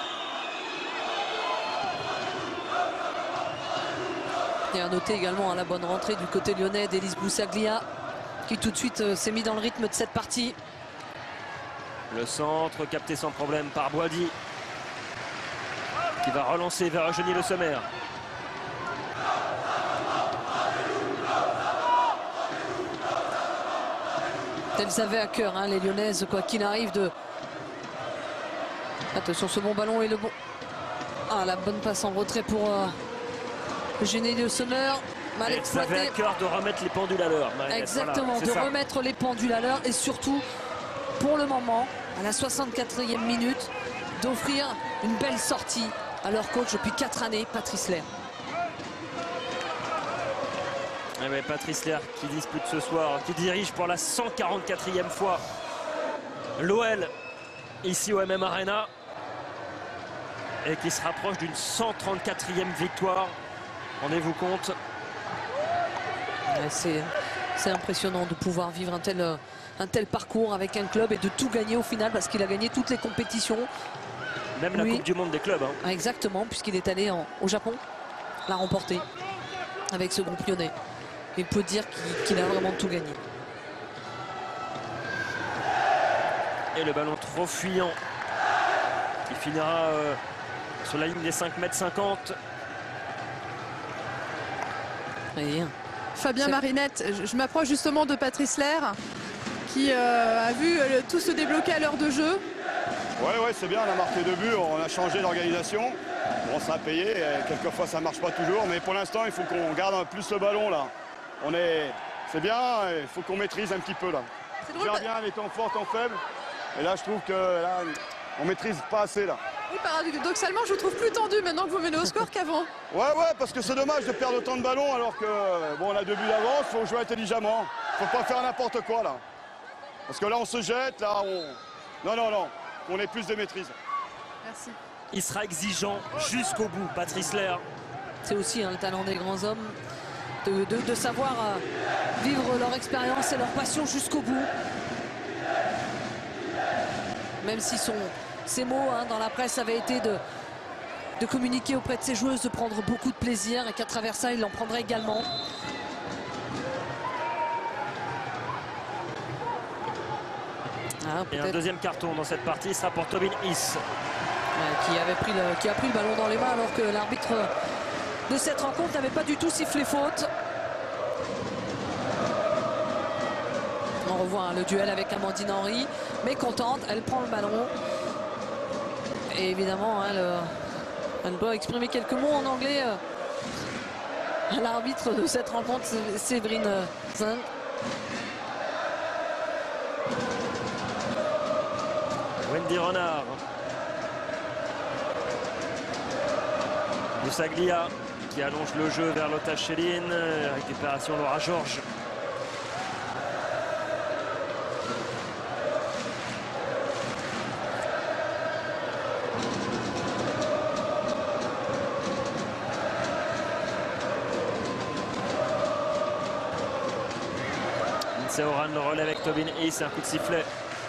Et à noter également la bonne rentrée du côté lyonnais d'Elise Busaglia qui tout de suite s'est mis dans le rythme de cette partie. Le centre capté sans problème par Bouhaddi qui va relancer vers Eugénie Le Sommer. Elles avaient à cœur, hein, les Lyonnaises, quoi qu'il arrive de... Attention, ce bon ballon et le bon... Ah, la bonne passe en retrait pour Eugénie Sommer. Mal exploité. Elles avaient à cœur de remettre les pendules à l'heure. Exactement, voilà, de remettre les pendules à l'heure et surtout, pour le moment, à la 64e minute, d'offrir une belle sortie à leur coach depuis 4 années, Patrice Lair. Patrice Lair qui dispute ce soir, qui dirige pour la 144e fois l'OL ici au MM Arena et qui se rapproche d'une 134e victoire. Rendez-vous compte. C'est impressionnant de pouvoir vivre un tel parcours avec un club et de tout gagner au final parce qu'il a gagné toutes les compétitions. Même la Coupe du Monde des clubs. Hein. Exactement, puisqu'il est allé au Japon, l'a remporté avec ce groupe lyonnais. Il peut dire qu'il a vraiment tout gagné. Et le ballon trop fuyant qui finira sur la ligne des 5,50 m. Fabien Marinette, je m'approche justement de Patrice Lair qui a vu tout se débloquer à l'heure de jeu. Ouais, c'est bien, on a marqué 2 buts, on a changé d'organisation. Bon, ça a payé, quelquefois ça ne marche pas toujours, mais pour l'instant, il faut qu'on garde plus le ballon là. C'est bien, il faut qu'on maîtrise un petit peu là. On gère bien les temps forts, temps faibles. Et là, je trouve que là, on maîtrise pas assez là. Oui, paradoxalement, je vous trouve plus tendu maintenant que vous menez au score qu'avant. Ouais, parce que c'est dommage de perdre autant de ballons alors que bon, on a 2 buts d'avance, il faut jouer intelligemment. Faut pas faire n'importe quoi là. Parce que là, on se jette, là, on... Non, on ait plus de maîtrise. Merci. Il sera exigeant jusqu'au bout, Patrice Lair. C'est aussi le talent des grands hommes de savoir vivre leur expérience et leur passion jusqu'au bout. Même si ses mots dans la presse avaient été de communiquer auprès de ses joueuses, de prendre beaucoup de plaisir et qu'à travers ça, il en prendrait également. Et un deuxième carton dans cette partie sera pour Tobin Hiss. Qui a pris le ballon dans les mains alors que l'arbitre de cette rencontre n'avait pas du tout sifflé faute. On revoit le duel avec Amandine Henry, mais contente, elle prend le ballon. Et évidemment, elle doit exprimer quelques mots en anglais à l'arbitre de cette rencontre, Séverine Zing. Wendy Renard. Busaglia qui allonge le jeu vers Lotta Schelin. Récupération Laura Georges. Lindsay Oran le relais avec Tobin Hiss, un coup de sifflet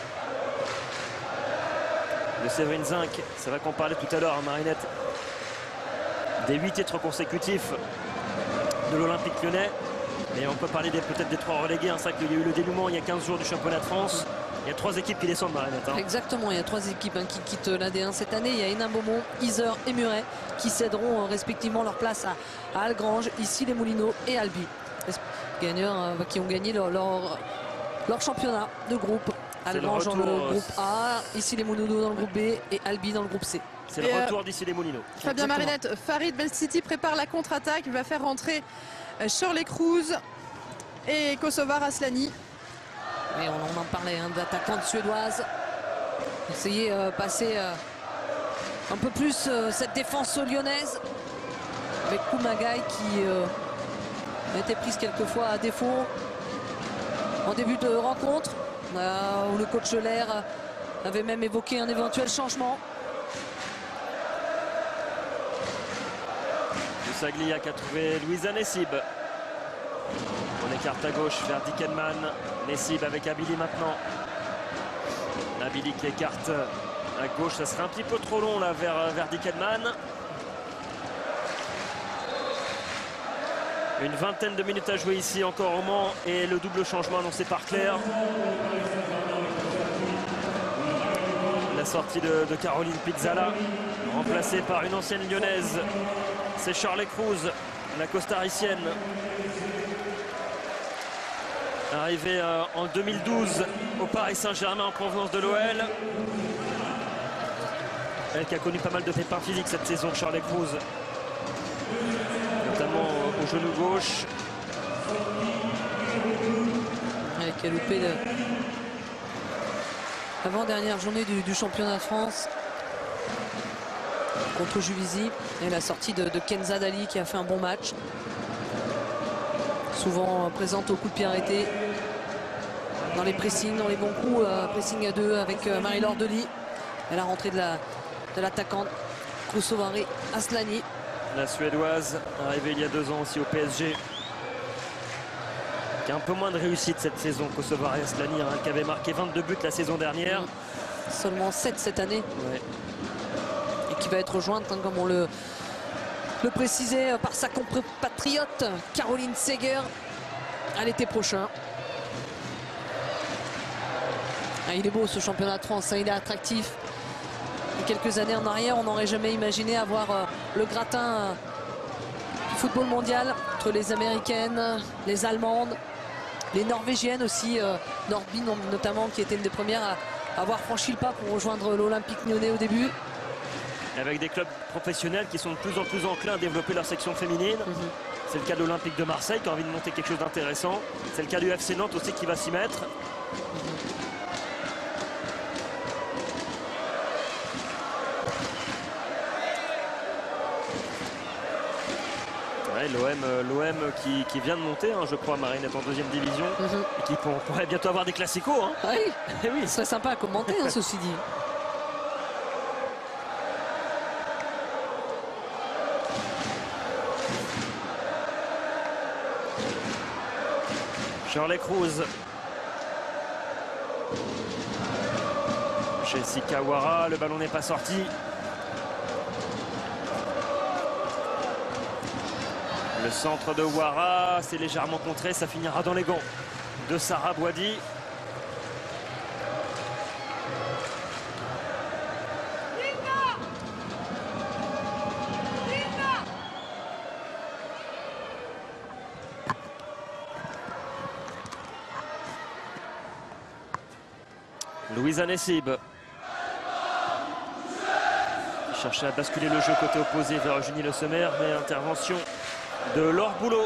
de Séverine Zink. C'est vrai qu'on parlait tout à l'heure à Marinette des 8 titres consécutifs de l'Olympique Lyonnais. Et on peut parler peut-être des 3 relégués. C'est vrai qu'il y a eu le dénouement il y a 15 jours du championnat de France. Il y a 3 équipes qui descendent, Marinette. Exactement, il y a 3 équipes qui quittent l'AD1 cette année. Il y a Hénin Beaumont, Yzeure et Muret qui céderont respectivement leur place à Algrange, ici les Moulineaux et Albi. Gagneurs qui ont gagné leur championnat de groupe. Algrange dans le groupe A, ici les Moulineaux dans le groupe B et Albi dans le groupe C. C'est le retour d'ici les Moulineaux. Fabien Marinette, Farid Belciti prépare la contre-attaque. Il va faire rentrer Shirley Cruz et Kosovar Aslani. Et on en parlait d'attaquante suédoise. Essayer de passer un peu plus cette défense lyonnaise avec Kumagai qui a été prise quelquefois à défaut en début de rencontre où le coach Lair avait même évoqué un éventuel changement. Busaglia qui a trouvé Louisa Nessib. On écarte à gauche vers Dickenman. Nessib avec Abili maintenant. Abili qui écarte à gauche. Ça serait un petit peu trop long là vers Dickenman. Une vingtaine de minutes à jouer ici encore au Mans. Et le double changement annoncé par Claire. La sortie de Caroline Pizzala, remplacée par une ancienne lyonnaise. C'est Shirley Cruz, la costaricienne. arrivé en 2012 au Paris Saint-Germain en provenance de l'OL. Elle qui a connu pas mal de pépins physiques cette saison, Shirley Cruz, notamment au genou gauche. Qui a loupé l'avant-dernière journée du championnat de France contre Juvisy, et la sortie de Kenza Dali qui a fait un bon match, souvent présente au coup de pied arrêté, dans les pressings, dans les bons coups, pressing à deux avec Marie-Laure Delis, et la rentrée de l'attaquante Kosovari Aslani, la Suédoise, arrivée il y a 2 ans aussi au PSG, qui a un peu moins de réussite cette saison. Kosovari Aslani, qui avait marqué 22 buts la saison dernière. Seulement 7 cette année. Ouais. Et qui va être rejointe, comme on le précisait, par sa compatriote Caroline Seger à l'été prochain. Il est beau ce championnat de France, il est attractif. Il y a quelques années en arrière, on n'aurait jamais imaginé avoir le gratin du football mondial entre les Américaines, les Allemandes, les Norvégiennes aussi, Nordby notamment, qui était une des premières à avoir franchi le pas pour rejoindre l'Olympique Lyonnais au début. Avec des clubs professionnels qui sont de plus en plus enclins à développer leur section féminine. C'est le cas de l'Olympique de Marseille qui a envie de monter quelque chose d'intéressant. C'est le cas du FC Nantes aussi qui va s'y mettre. L'OM qui vient de monter, je crois, Marinette en 2e division, et qui pourrait bientôt avoir des classicos. Oui, oui, ce serait sympa à commenter, ceci dit. Shirley Cruz. Jessica Ouara, le ballon n'est pas sorti. Le centre de Ouara, c'est légèrement contré, ça finira dans les gants de Sarah Boidi. Louisa Nessib qui cherchait à basculer le jeu côté opposé vers Eugénie Le Sommer, mais intervention de Laure Boulot.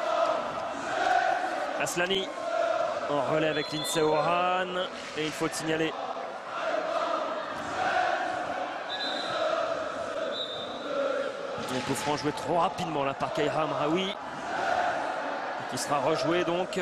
Aslani en relais avec Lindsay Oran, et il faut le signaler. Le coup franc joué trop rapidement là par Kaira Amraoui, qui sera rejoué donc.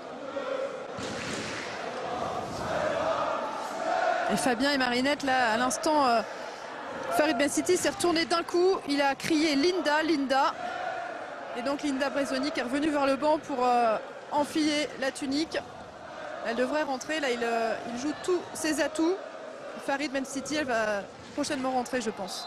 Et Fabien et Marinette, là, à l'instant, Farid Bensiti s'est retourné d'un coup. Il a crié Linda, Linda. Et donc Linda Brezzoni qui est revenue vers le banc pour enfiler la tunique. Elle devrait rentrer. Là, il joue tous ses atouts. Farid Bensiti, elle va prochainement rentrer, je pense.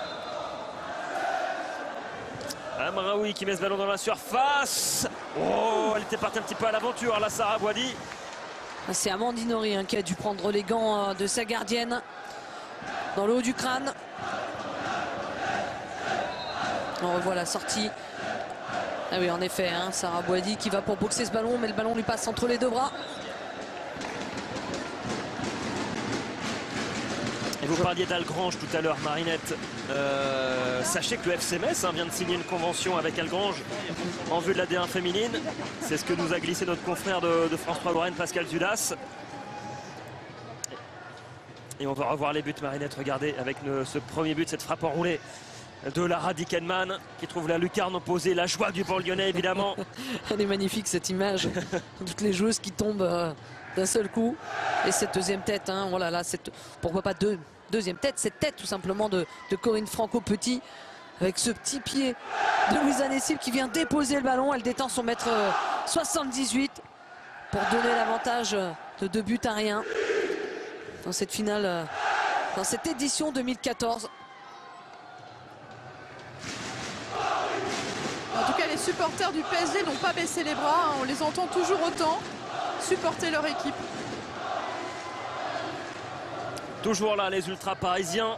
Amraoui qui met ce ballon dans la surface. Oh, elle était partie un petit peu à l'aventure, là, Sarah Boidi. C'est Amandine Horry qui a dû prendre les gants de sa gardienne dans le haut du crâne. On revoit la sortie. Ah oui, en effet, Sarah Boidi qui va pour boxer ce ballon, mais le ballon lui passe entre les deux bras. Et vous parliez d'Algrange tout à l'heure, Marinette. Sachez que le FC Metz vient de signer une convention avec Algrange en vue de la D1 féminine. C'est ce que nous a glissé notre confrère de France 3 Lorraine, Pascal Dudas. Et on va revoir les buts, Marinette. Regardez, avec ce premier but, cette frappe enroulée de Lara Dickenman qui trouve la lucarne opposée, la joie du banc lyonnais évidemment. Elle est magnifique cette image. Toutes les joueuses qui tombent d'un seul coup. Et cette deuxième tête, oh là là, pourquoi pas deuxième tête, cette tête tout simplement de Corinne Franco-Petit, avec ce petit pied de Louisa Nessib qui vient déposer le ballon. Elle détend son mètre 78 pour donner l'avantage de 2 buts à rien dans cette finale, dans cette édition 2014. En tout cas, les supporters du PSG n'ont pas baissé les bras. On les entend toujours autant supporter leur équipe. Toujours là, les ultras parisiens.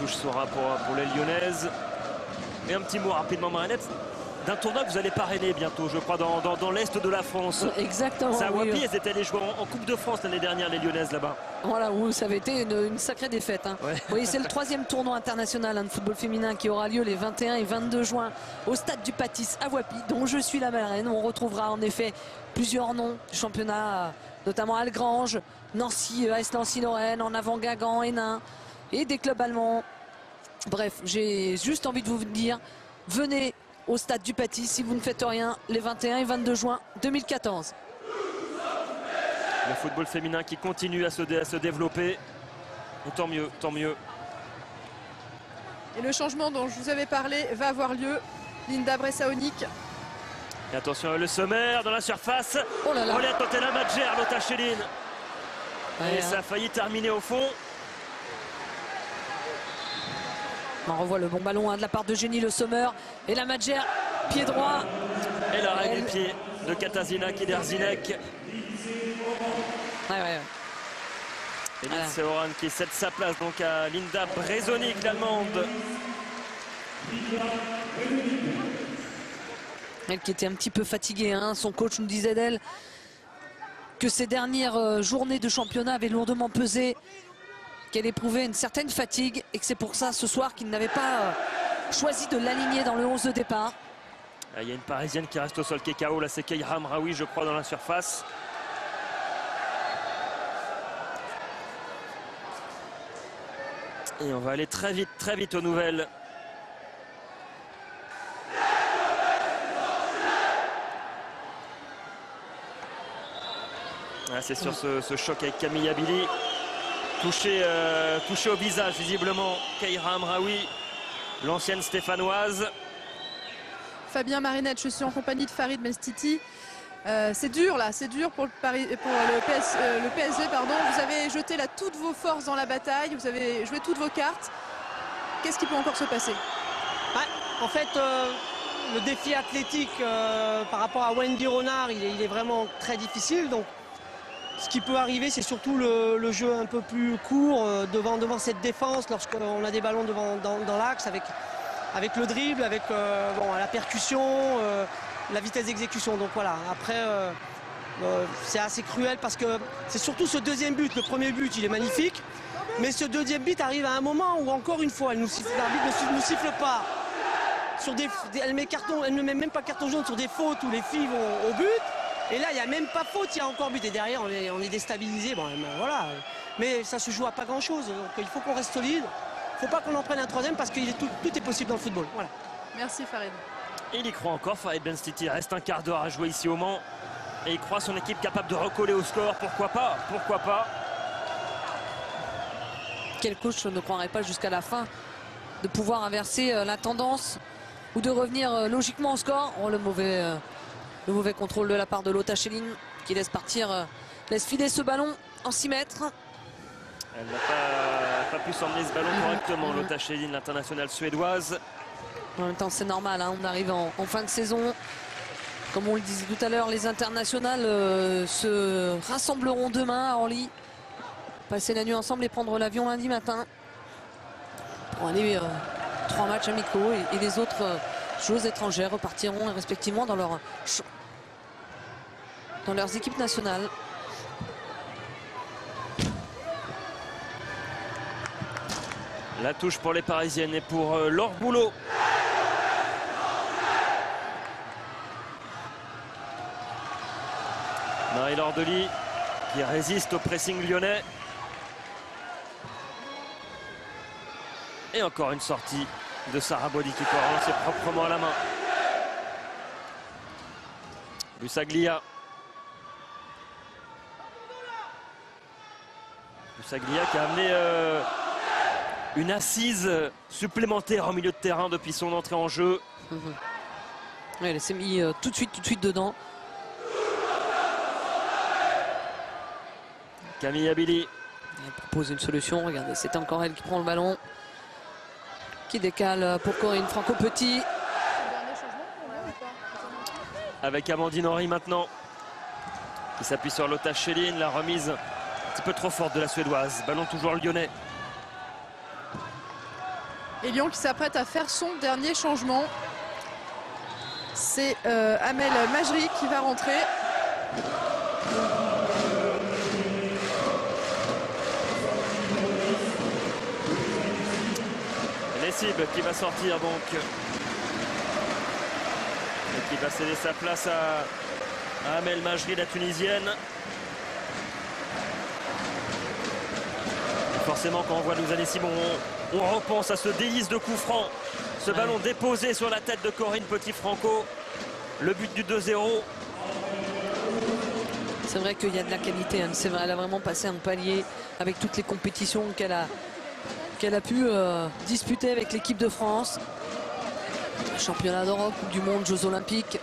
touche sera pour les Lyonnaises. Et un petit mot rapidement, Marinette, d'un tournoi que vous allez parrainer bientôt, je crois, dans l'Est de la France. Exactement. C'est à Wapi, oui. elles étaient allées jouer en Coupe de France l'année dernière, les Lyonnaises, là-bas. Voilà, où ça avait été une sacrée défaite. Hein. Ouais. Vous voyez, c'est le 3e tournoi international de football féminin qui aura lieu les 21 et 22 juin au stade du Patis à Wapi, dont je suis la marraine. On retrouvera en effet plusieurs noms du championnat, notamment Algrange, Nancy, AS Nancy-Lorraine, en avant Guingamp, Hénin et des clubs allemands. Bref, j'ai juste envie de vous dire, venez au stade du Patis si vous ne faites rien les 21 et 22 juin 2014. Le football féminin qui continue à se développer. Et tant mieux, tant mieux. Et le changement dont je vous avais parlé va avoir lieu. Linda Bressaonic. Et attention, le sommaire dans la surface. Oh là là. Olette Totena Madjer, Lotta Schelin. Ouais, Et ça a failli terminer au fond. On revoit le bon ballon de la part de Jenny Le Sommer. Et la Madjer, pied droit. Et l'arrêt du pied de Katarzyna Kiderzinek. Ouais. Et Voilà. Lindsay Oran qui cède sa place donc à Linda Bressaonic, l'Allemande. Elle qui était un petit peu fatiguée, hein. Son coach nous disait d'elle que ces dernières journées de championnat avaient lourdement pesé, qu'elle éprouvait une certaine fatigue et que c'est pour ça ce soir qu'il n'avait pas choisi de l'aligner dans le 11 de départ. Il y a une Parisienne qui reste au sol, qui est KO, là c'est Keira Hamraoui je crois dans la surface. Et on va aller très vite aux nouvelles. Ah, c'est sur ce choc avec Camille Abili. Touché au visage visiblement Keira Hamraoui, l'ancienne stéphanoise. Fabien Marinette, je suis en compagnie de Farid Mestiti. C'est dur là, c'est dur pour le PSG. Pardon. Vous avez jeté là toutes vos forces dans la bataille, vous avez joué toutes vos cartes. Qu'est-ce qui peut encore se passer? En fait, le défi athlétique par rapport à Wendy Renard, il est vraiment très difficile. Donc, ce qui peut arriver, c'est surtout le jeu un peu plus court devant cette défense lorsqu'on a des ballons dans l'axe avec le dribble, avec la percussion, la vitesse d'exécution. Donc voilà, après c'est assez cruel parce que c'est surtout ce deuxième but. Le premier but, il est magnifique, mais ce deuxième but arrive à un moment où encore une fois, l'arbitre ne nous siffle pas. Elle ne met même pas carton jaune sur des fautes où les filles vont au but. Et là, il n'y a même pas faute, il y a encore but. Et derrière, on est déstabilisé. Bon, voilà. Mais ça se joue à pas grand-chose. Donc il faut qu'on reste solide. Il ne faut pas qu'on en prenne un troisième parce que tout est possible dans le football. Voilà. Merci Farid. Il y croit encore, Farid Benstiti. Il reste un quart d'heure à jouer ici au Mans. Et il croit son équipe capable de recoller au score. Pourquoi pas? Pourquoi pas? Quel coach ne croirait pas jusqu'à la fin de pouvoir inverser la tendance ou de revenir logiquement au score? Oh, le mauvais contrôle de la part de Lotta Schelin qui laisse filer ce ballon en 6 mètres. Elle n'a pas pu s'emmener ce ballon correctement, Lotta Schelin, l'internationale suédoise. En même temps, c'est normal, hein, on arrive en fin de saison. Comme on le disait tout à l'heure, les internationales se rassembleront demain à Orly. Passer la nuit ensemble et prendre l'avion lundi matin pour aller 3 matchs amicaux et les autres joueuses étrangères repartiront respectivement dans leurs équipes nationales. La touche pour les Parisiennes et pour Laure Boulot. Marie-Laure Delis qui résiste au pressing lyonnais. Et encore une sortie de Sarah Body qui peut relancer proprement à la main. Busaglia. Busaglia qui a amené une assise supplémentaire au milieu de terrain depuis son entrée en jeu. Ouais, elle s'est mise tout de suite dedans. Camille Abili. Elle propose une solution. Regardez, c'est encore elle qui prend le ballon. Qui décale pour Corinne Franco-Petit. Avec Amandine Henry maintenant. Qui s'appuie sur Lotta Schelin. La remise un petit peu trop forte de la Suédoise. Ballon toujours lyonnais. Et Lyon qui s'apprête à faire son dernier changement. C'est Amel Majri qui va rentrer. Nessib qui va sortir donc. Et qui va céder sa place à Amel Majri, la Tunisienne. Et forcément, quand on voit Louza Nessib, on repense à ce délice de coup franc. Ce ballon déposé sur la tête de Corinne Petit-Franco. Le but du 2-0. C'est vrai qu'il y a de la qualité, hein. C'est vrai, elle a vraiment passé un palier avec toutes les compétitions qu'elle a pu disputer avec l'équipe de France. Championnat d'Europe, Coupe du Monde, Jeux Olympiques.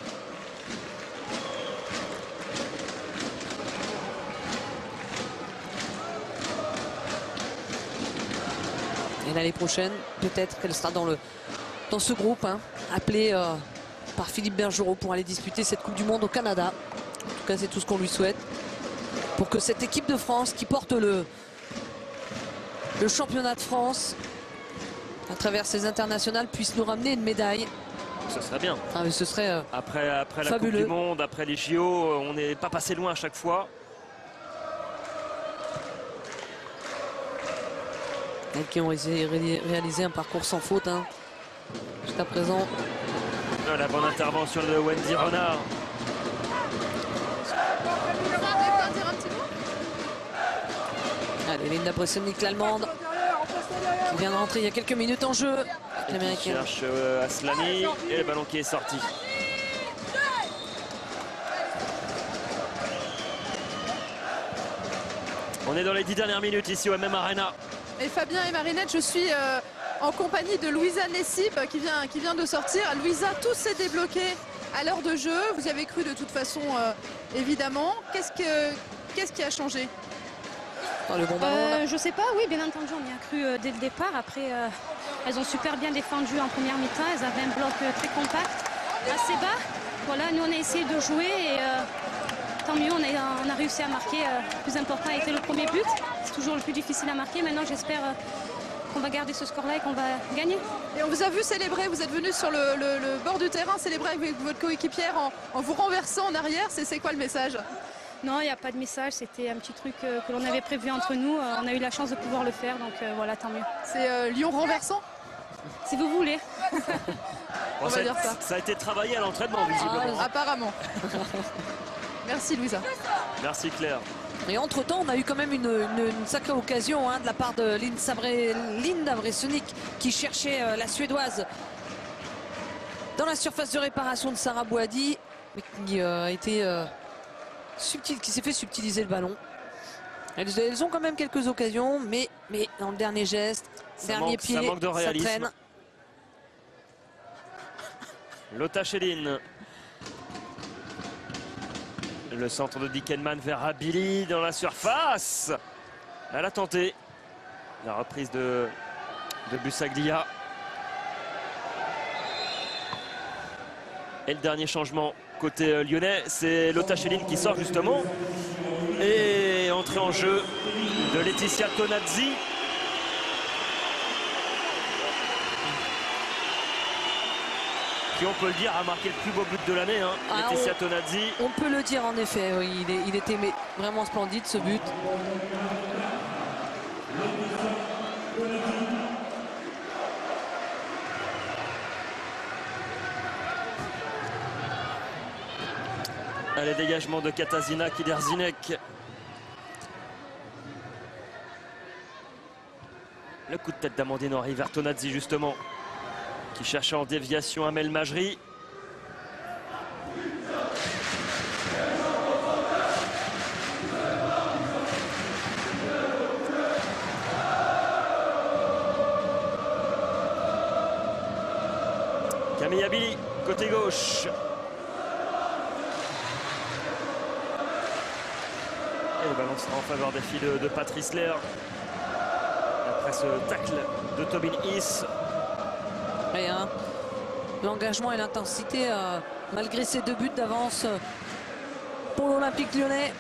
Et l'année prochaine, peut-être qu'elle sera dans ce groupe, hein, appelé par Philippe Bergerot pour aller disputer cette Coupe du Monde au Canada. En tout cas, c'est tout ce qu'on lui souhaite. Pour que cette équipe de France qui porte le championnat de France à travers ses internationales puisse nous ramener une médaille. Ce serait bien. Ah, mais ce serait après la fabuleux. Coupe du Monde, après les JO, on n'est pas passé loin à chaque fois. Elles qui ont réalisé un parcours sans faute, hein, jusqu'à présent. La bonne intervention de Wendy Renard. Allez, Linda Bressonik, l'Allemande, qui vient de rentrer il y a quelques minutes en jeu. Qui cherche Aslani et le ballon qui est sorti. On est dans les 10 dernières minutes ici au MM Arena. Et Fabien et Marinette, je suis en compagnie de Louisa Nessib qui vient de sortir. Louisa, tout s'est débloqué à l'heure de jeu. Vous y avez cru de toute façon, évidemment. Qu'est-ce qui a changé? Le bon ballon, je sais pas, oui, bien entendu, on y a cru dès le départ. Après, elles ont super bien défendu en première mi-temps. Elles avaient un bloc très compact, assez bas. Voilà, nous on a essayé de jouer et tant mieux, on a réussi à marquer. Le plus important a été le premier but. C'est toujours le plus difficile à marquer. Maintenant, j'espère qu'on va garder ce score-là et qu'on va gagner. Et on vous a vu célébrer, vous êtes venu sur le bord du terrain célébrer avec votre coéquipière en vous renversant en arrière. C'est quoi le message? Non, il n'y a pas de message, c'était un petit truc que l'on avait prévu entre nous. On a eu la chance de pouvoir le faire, donc voilà, tant mieux. C'est Lyon renversant? Si vous voulez. On va dire ça. Ça a été travaillé à l'entraînement, visiblement. Apparemment. Merci Louisa. Merci Claire. Et entre-temps, on a eu quand même une sacrée occasion, hein, de la part de Linda Bressonik qui cherchait la Suédoise dans la surface de réparation de Sarah Bouhaddi, mais qui a été... qui s'est fait subtiliser le ballon. Elles ont quand même quelques occasions, mais dans le dernier geste, dernier pied, ça manque de réalisme. Ça traîne. Lotta Schelin. Le centre de Dickenman vers Abili dans la surface. Elle a tenté. La reprise de Bussaglia. Et le dernier changement côté lyonnais, c'est Lotta Schelin qui sort justement. Et entrée en jeu de Laetitia Tonazzi. Qui, on peut le dire, a marqué le plus beau but de l'année, hein, Laetitia Tonazzi. On peut le dire en effet, oui, il était vraiment splendide ce but. Allez, dégagement de Katarzyna Kiderzinek. Le coup de tête d'Amandine Henry vers Tonazzi justement, qui cherchait en déviation Amel Majri. Camille Abili, côté gauche. Et le ballon sera en faveur des filles de Patrice Lair. Après ce tacle de Tobin Hiss. Et l'engagement et l'intensité, malgré ces 2 buts d'avance pour l'Olympique lyonnais.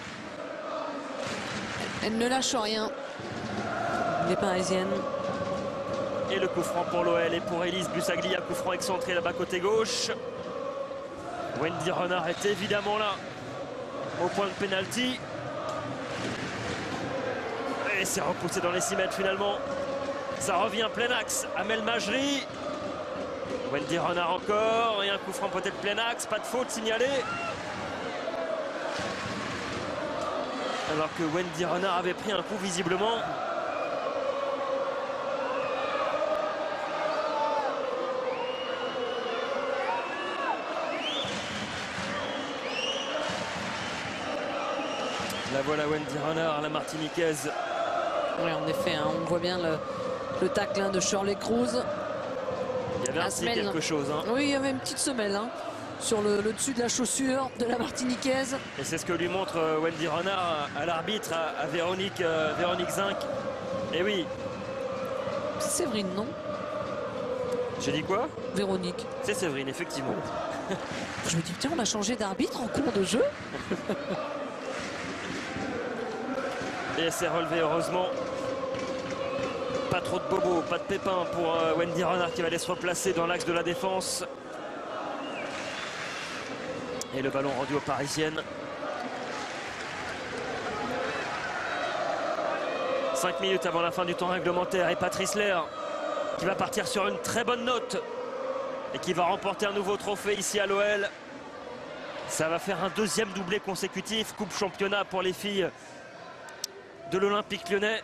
Elle ne lâche rien, les Parisiennes. Et le coup franc pour l'OL et pour Elise Busaglia, coup franc excentré là-bas côté gauche. Wendy Renard est évidemment là au point de pénalty. Et c'est repoussé dans les 6 mètres finalement. Ça revient plein axe. Amel Majri. Wendy Renard encore. Et un coup franc peut-être plein axe. Pas de faute signalée. Alors que Wendy Renard avait pris un coup visiblement. La voilà Wendy Renard, la Martiniquaise. Oui, en effet, hein, on voit bien le tacle de Shirley Cruz. Il y avait un petit quelque chose. Hein. Oui, il y avait une petite semelle sur le dessus de la chaussure de la Martiniquaise. Et c'est ce que lui montre Wendy Renard à l'arbitre, à Véronique Zinc. Et oui. C'est Séverine, non? J'ai dit quoi? Véronique. C'est Séverine, effectivement. Je me dis, tiens, on a changé d'arbitre en cours de jeu. Et c'est relevé heureusement. Pas trop de bobos, pas de pépins pour Wendy Renard qui va aller se replacer dans l'axe de la défense. Et le ballon rendu aux Parisiennes. 5 minutes avant la fin du temps réglementaire et Patrice Lair qui va partir sur une très bonne note et qui va remporter un nouveau trophée ici à l'OL. Ça va faire un deuxième doublé consécutif, Coupe Championnat pour les filles de l'Olympique Lyonnais.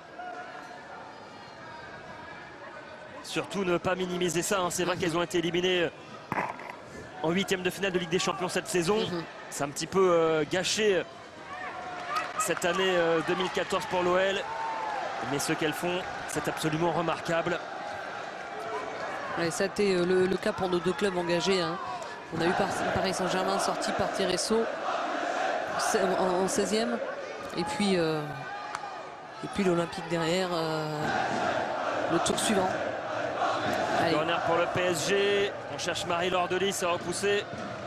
Surtout ne pas minimiser ça, hein. C'est vrai qu'elles ont été éliminées en 8e de finale de Ligue des Champions cette saison. C'est un petit peu gâché cette année 2014 pour l'OL. Mais ce qu'elles font, c'est absolument remarquable. Ouais, ça a été le cas pour nos deux clubs engagés. Hein. On a eu Paris Saint-Germain sorti par Tereso en 16e. Et puis l'Olympique derrière, le tour suivant. Corner pour le PSG. On cherche Marie-Laure Delis, c'est repoussé.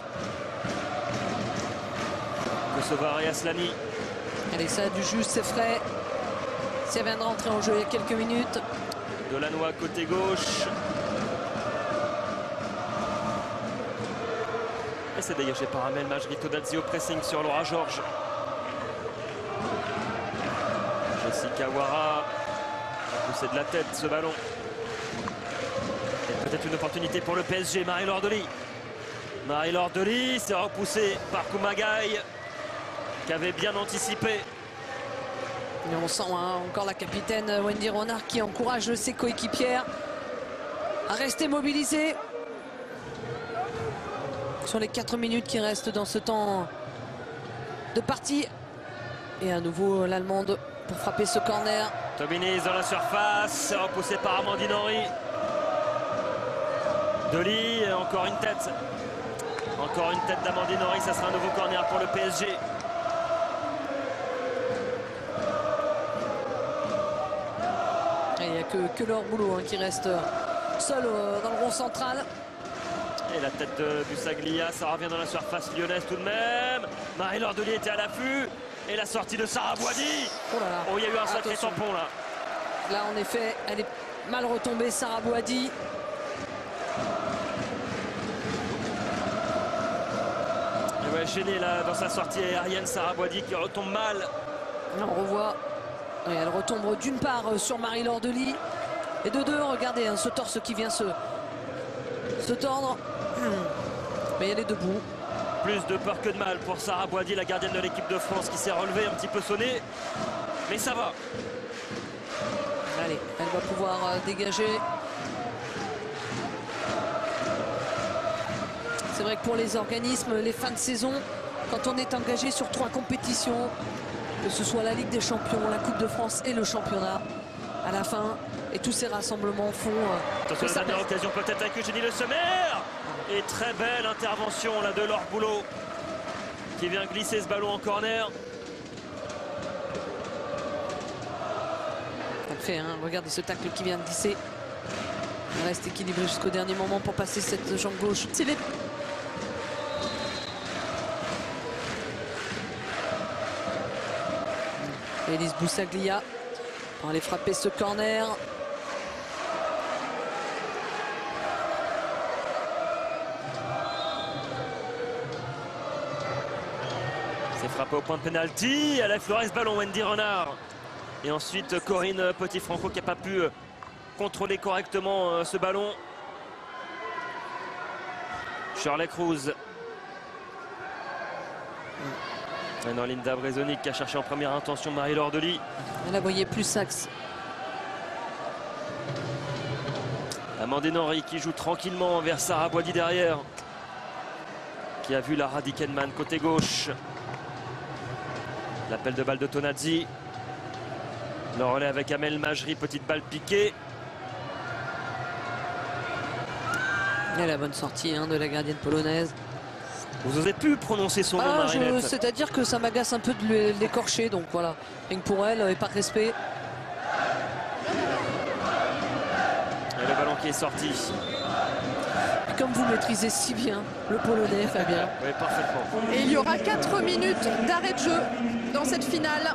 Kosovar et Aslani. Allez, ça a du jus, c'est frais. Ça vient de rentrer en jeu il y a quelques minutes. Delannoy côté gauche. Et c'est dégagé par Amel Majri. Todazzi au pressing sur Laura Georges. Jessica Ouara. C'est de la tête ce ballon. Peut-être une opportunité pour le PSG. Marie-Laure Delis. Marie-Laure Delis, c'est repoussé par Kumagai qui avait bien anticipé. Et on sent encore la capitaine Wendy Renard qui encourage ses coéquipières à rester mobilisées sur les 4 minutes qui restent dans ce temps de partie. Et à nouveau l'Allemande pour frapper ce corner. Tobinis dans la surface, c'est repoussé par Amandine Henry. Delis, encore une tête. Encore une tête d'Amandine Henry, ça sera un nouveau corner pour le PSG. Il n'y a que Laure Boulot qui reste seul dans le rond central. Et la tête de Busaglia, ça revient dans la surface lyonnaise tout de même. Marie-Laure Delis était à l'affût. Et la sortie de Sarah Boidi. Oh là là. Oh, il y a eu un sacré tampon là. Là, en effet, elle est mal retombée, Sarah Boidi. Et ouais, gênée là dans sa sortie aérienne, Sarah Boidi qui retombe mal. Là, on revoit. Et elle retombe d'une part sur Marie-Laure Delis. Et de deux, regardez ce torse qui vient se tordre. Mais elle est debout. Plus de peur que de mal pour Sarah Boidi, la gardienne de l'équipe de France qui s'est relevée, un petit peu sonnée. Mais ça va. Allez, elle va pouvoir dégager. C'est vrai que pour les organismes, les fins de saison, quand on est engagé sur 3 compétitions, que ce soit la Ligue des Champions, la Coupe de France et le championnat, à la fin, et tous ces rassemblements font... Attention, la dernière occasion peut-être avec Eugénie Le Sommer. Et très belle intervention là de Laure Boulot qui vient glisser ce ballon en corner. Parfait, hein, regardez ce tacle qui vient de glisser. Il reste équilibré jusqu'au dernier moment pour passer cette jambe gauche. Elise Busaglia pour aller frapper ce corner. C'est frappé au point de pénalty. Elle lève le reste ballon, Wendy Renard. Et ensuite Corinne Petit-Franco qui n'a pas pu contrôler correctement ce ballon. Shirley Cruz. Maintenant Linda Brezonic qui a cherché en première intention Marie-Laure Delis. Elle la voyait plus axe. Amandine Henry qui joue tranquillement vers Sarah Boidi derrière. Qui a vu Lara Dickenman côté gauche. L'appel de balle de Tonazzi. Le relais avec Amel Majri, petite balle piquée. Et la bonne sortie de la gardienne polonaise. Vous osez plus prononcer son nom, Marinette. C'est-à-dire que ça m'agace un peu de l'écorcher, donc voilà. Rien que pour elle, et par respect. Et le ballon qui est sorti. Et comme vous maîtrisez si bien le polonais, Fabien. Oui, parfaitement. Et il y aura 4 minutes d'arrêt de jeu dans cette finale.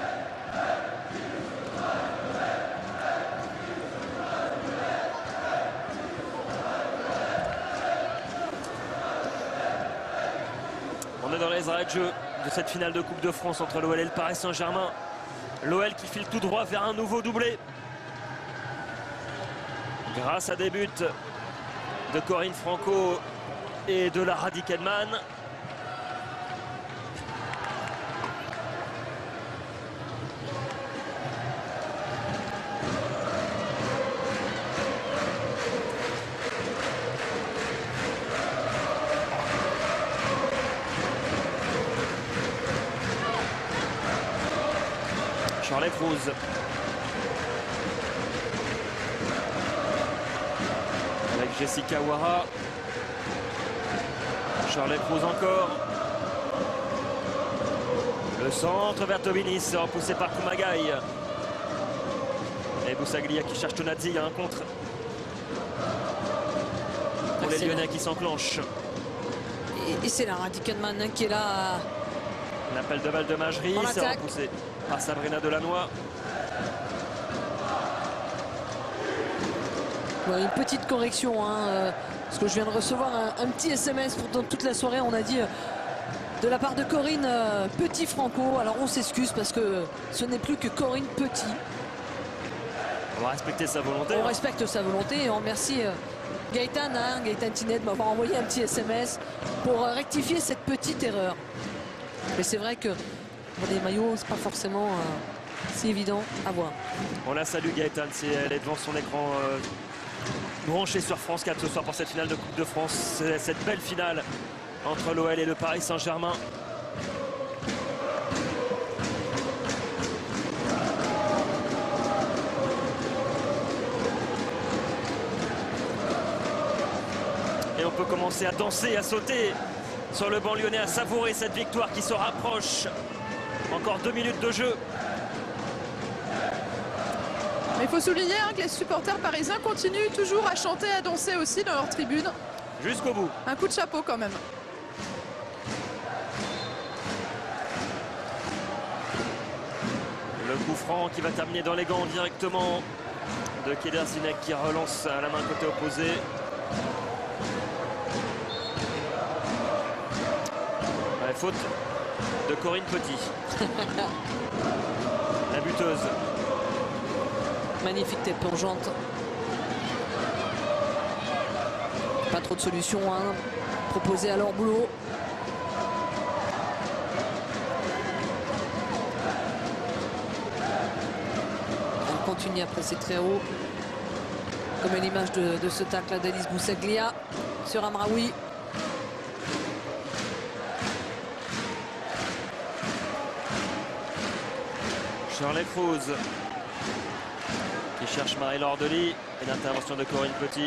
On est dans les arrêts de jeu de cette finale de Coupe de France entre l'OL et le Paris Saint-Germain. L'OL qui file tout droit vers un nouveau doublé. Grâce à des buts de Corinne Franco et de Lara Dickenman. Shirley Cruz. Avec Jessica Ouara. Shirley Cruz encore. Le centre vers Tobinis, repoussé par Kumagai. Et Boussaglia qui cherche Tonazzi, il y a un contre. Pour les Lyonnais qui s'enclenchent. Et c'est Lara Dickenman qui est là. L'appel de balle de Majri, c'est repoussé par Sabrina Delannoy. Ouais, une petite correction, parce que je viens de recevoir un petit SMS pour toute la soirée. On a dit de la part de Corinne Petit-Franco. Alors on s'excuse parce que ce n'est plus que Corinne Petit. On va respecter sa volonté. On respecte sa volonté et on remercie Gaëtan Tinet de m'avoir envoyé un petit SMS pour rectifier cette petite erreur. Mais c'est vrai que pour des maillots, c'est pas forcément si évident à voir. On la salue Gaëtan, si elle est devant son écran branché sur France 4 ce soir pour cette finale de Coupe de France. Cette belle finale entre l'OL et le Paris Saint-Germain. Et on peut commencer à danser, à sauter sur le banc lyonnais, à savourer cette victoire qui se rapproche. Encore 2 minutes de jeu. Mais il faut souligner que les supporters parisiens continuent toujours à chanter, à danser aussi dans leur tribune. Jusqu'au bout. Un coup de chapeau quand même. Le coup franc qui va terminer dans les gants directement de Keder Zinek qui relance à la main côté opposé. Ouais, faute de Corinne Petit. La buteuse. Magnifique tête plongeante. Pas trop de solutions proposées à leur boulot. Elle continue à presser très haut. Comme l'image de ce tacle d'Alice Boussaglia sur Amraoui. Shirley Cruz qui cherche Marie-Laure Delis. Et l'intervention de Corinne Petit.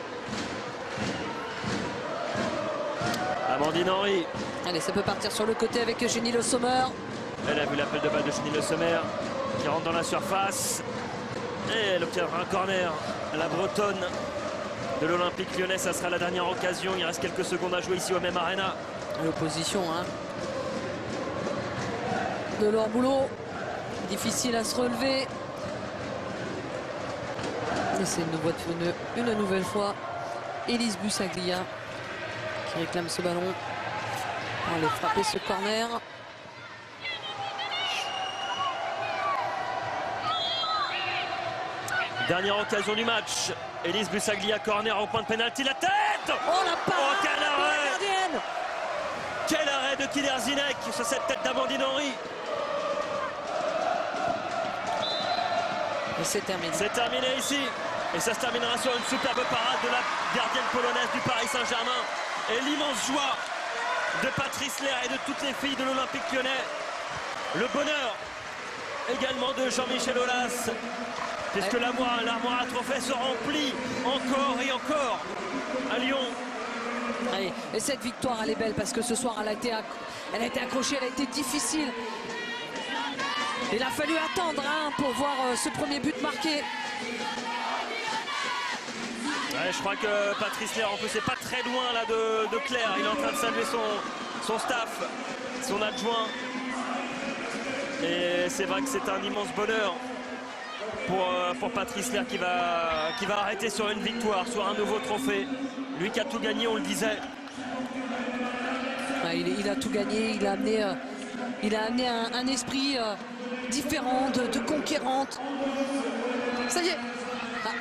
Amandine Henry. Allez, ça peut partir sur le côté avec Jenny Le Sommer. Elle a vu l'appel de balle de Jenny Le Sommer qui rentre dans la surface. Et elle obtiendra un corner. La Bretonne de l'Olympique Lyonnais. Ça sera la dernière occasion. Il reste quelques secondes à jouer ici au même Arena. L'opposition de leur boulot. Difficile à se relever. Et c'est une nouvelle fois Elise Boussaglia qui réclame ce ballon pour aller frapper ce corner. Dernière occasion du match. Elise Bussaglia, corner au point de pénalty, la tête. Oh la parade quel de la arrêt! gardienne! Quel arrêt de Kiderzinek sur cette tête d'Amandine Henry. Et c'est terminé. C'est terminé ici. Et ça se terminera sur une superbe parade de la gardienne polonaise du Paris Saint-Germain. Et l'immense joie de Patrice Lerre et de toutes les filles de l'Olympique Lyonnais. Le bonheur également de Jean-Michel Aulas. Puisque l'armoire à trophées se remplit encore et encore à Lyon. Allez, et cette victoire, elle est belle parce que ce soir, elle a été accrochée, elle a été difficile. Il a fallu attendre pour voir ce premier but marqué. Ouais, je crois que Patrice Lerre, en plus, c'est pas très loin là de Claire. Il est en train de saluer son staff, son adjoint. Et c'est vrai que c'est un immense bonheur pour Patrice Lerre qui va arrêter sur une victoire, sur un nouveau trophée. Lui qui a tout gagné, on le disait. Ouais, il a tout gagné, il a amené un esprit différent, de conquérante. Ça y est. Ah.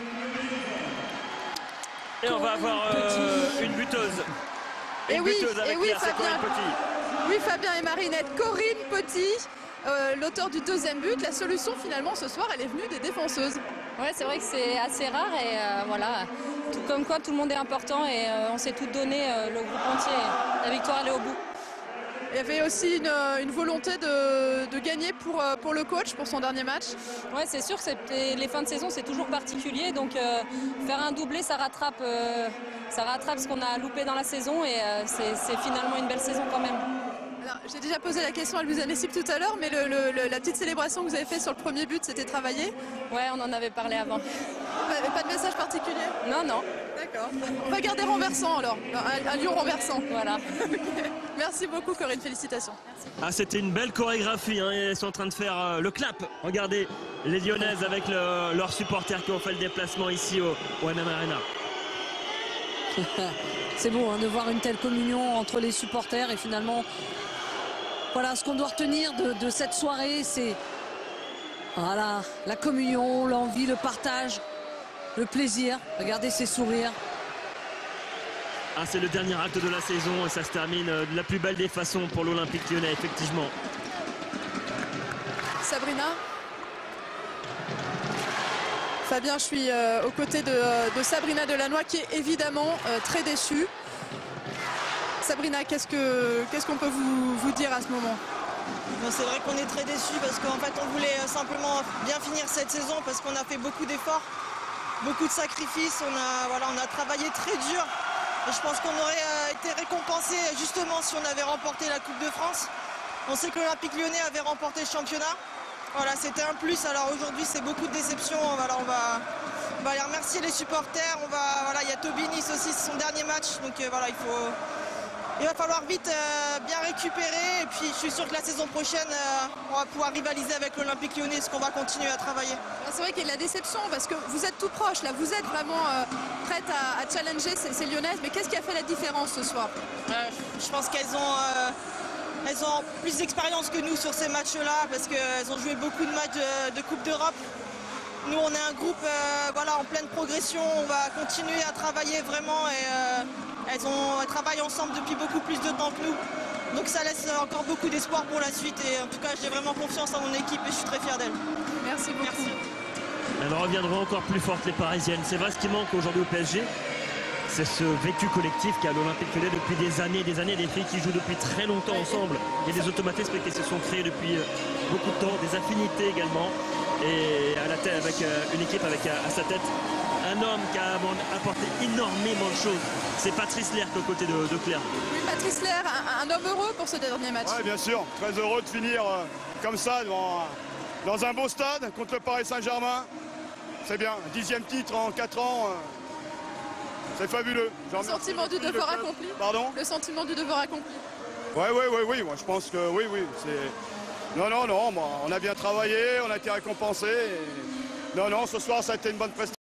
Et on va avoir une buteuse. Et oui, Claire, c'est Corinne Petit. Oui, Fabien et Marinette. Corinne Petit, l'auteur du deuxième but. La solution finalement ce soir, elle est venue des défenseuses. Ouais, c'est vrai que c'est assez rare et voilà, tout comme quoi tout le monde est important et on s'est tout donné, le groupe entier. La victoire elle est au bout. Il y avait aussi une volonté de gagner pour le coach pour son dernier match. Ouais, c'est sûr que les fins de saison c'est toujours particulier, donc faire un doublé ça rattrape ce qu'on a loupé dans la saison et c'est finalement une belle saison quand même. J'ai déjà posé la question à Louise Anessip tout à l'heure, mais la petite célébration que vous avez faite sur le premier but, c'était travaillé? Ouais, on en avait parlé avant. Pas de message particulier? Non, non. D'accord. On va garder renversant alors, un lion renversant. Voilà. Merci beaucoup Corinne, félicitations. Merci. Ah, c'était une belle chorégraphie, hein. Elles sont en train de faire le clap. Regardez les Lyonnaises avec leurs supporters qui ont fait le déplacement ici au MM Arena. C'est beau de voir une telle communion entre les supporters et finalement... Voilà, ce qu'on doit retenir de cette soirée, c'est voilà, la communion, l'envie, le partage, le plaisir. Regardez ces sourires. Ah, c'est le dernier acte de la saison et ça se termine de la plus belle des façons pour l'Olympique Lyonnais, effectivement. Sabrina? Fabien, je suis aux côtés de Sabrina Delannoy qui est évidemment très déçue. Sabrina, qu'est-ce qu'on peut vous dire à ce moment? C'est vrai qu'on est très déçus parce qu'en fait on voulait simplement bien finir cette saison parce qu'on a fait beaucoup d'efforts, beaucoup de sacrifices, on a travaillé très dur et je pense qu'on aurait été récompensé justement si on avait remporté la Coupe de France. On sait que l'Olympique Lyonnais avait remporté le championnat. Voilà, c'était un plus. Alors aujourd'hui c'est beaucoup de déception. Voilà, on va aller remercier les supporters. Voilà, il y a Toby Nice aussi, c'est son dernier match. Donc voilà, il va falloir vite bien récupérer et puis je suis sûr que la saison prochaine on va pouvoir rivaliser avec l'Olympique Lyonnais parce qu'on va continuer à travailler. C'est vrai qu'il y a de la déception parce que vous êtes tout proche là, vous êtes vraiment prête à challenger ces Lyonnaises, mais qu'est-ce qui a fait la différence ce soir? Je pense qu'elles ont plus d'expérience que nous sur ces matchs-là parce qu'elles ont joué beaucoup de matchs de Coupe d'Europe. Nous on est un groupe voilà, en pleine progression, on va continuer à travailler vraiment et elles travaillent ensemble depuis beaucoup plus de temps que nous. Donc ça laisse encore beaucoup d'espoir pour la suite et en tout cas j'ai vraiment confiance en mon équipe et je suis très fière d'elle. Merci beaucoup. Merci. Elles reviendront encore plus fortes les Parisiennes. C'est vrai, ce qui manque aujourd'hui au PSG, c'est ce vécu collectif qu'a l'Olympique Lyonnais depuis des années, des filles qui jouent depuis très longtemps ensemble. Il y a des automatismes qui se sont créés depuis beaucoup de temps, des affinités également. Et à la tête avec une équipe avec à sa tête un homme qui a apporté énormément de choses. C'est Patrice Lerre aux côtés de Claire. Oui, Patrice Lerre, un homme heureux pour ce dernier match. Oui, bien sûr. Très heureux de finir comme ça dans un beau stade contre le Paris Saint-Germain. C'est bien. 10e titre en 4 ans. C'est fabuleux. Le sentiment du devoir accompli. Pardon? Le sentiment du devoir accompli. Oui. Moi, je pense que oui. Non. On a bien travaillé, on a été récompensé. Non, ce soir, ça a été une bonne prestation.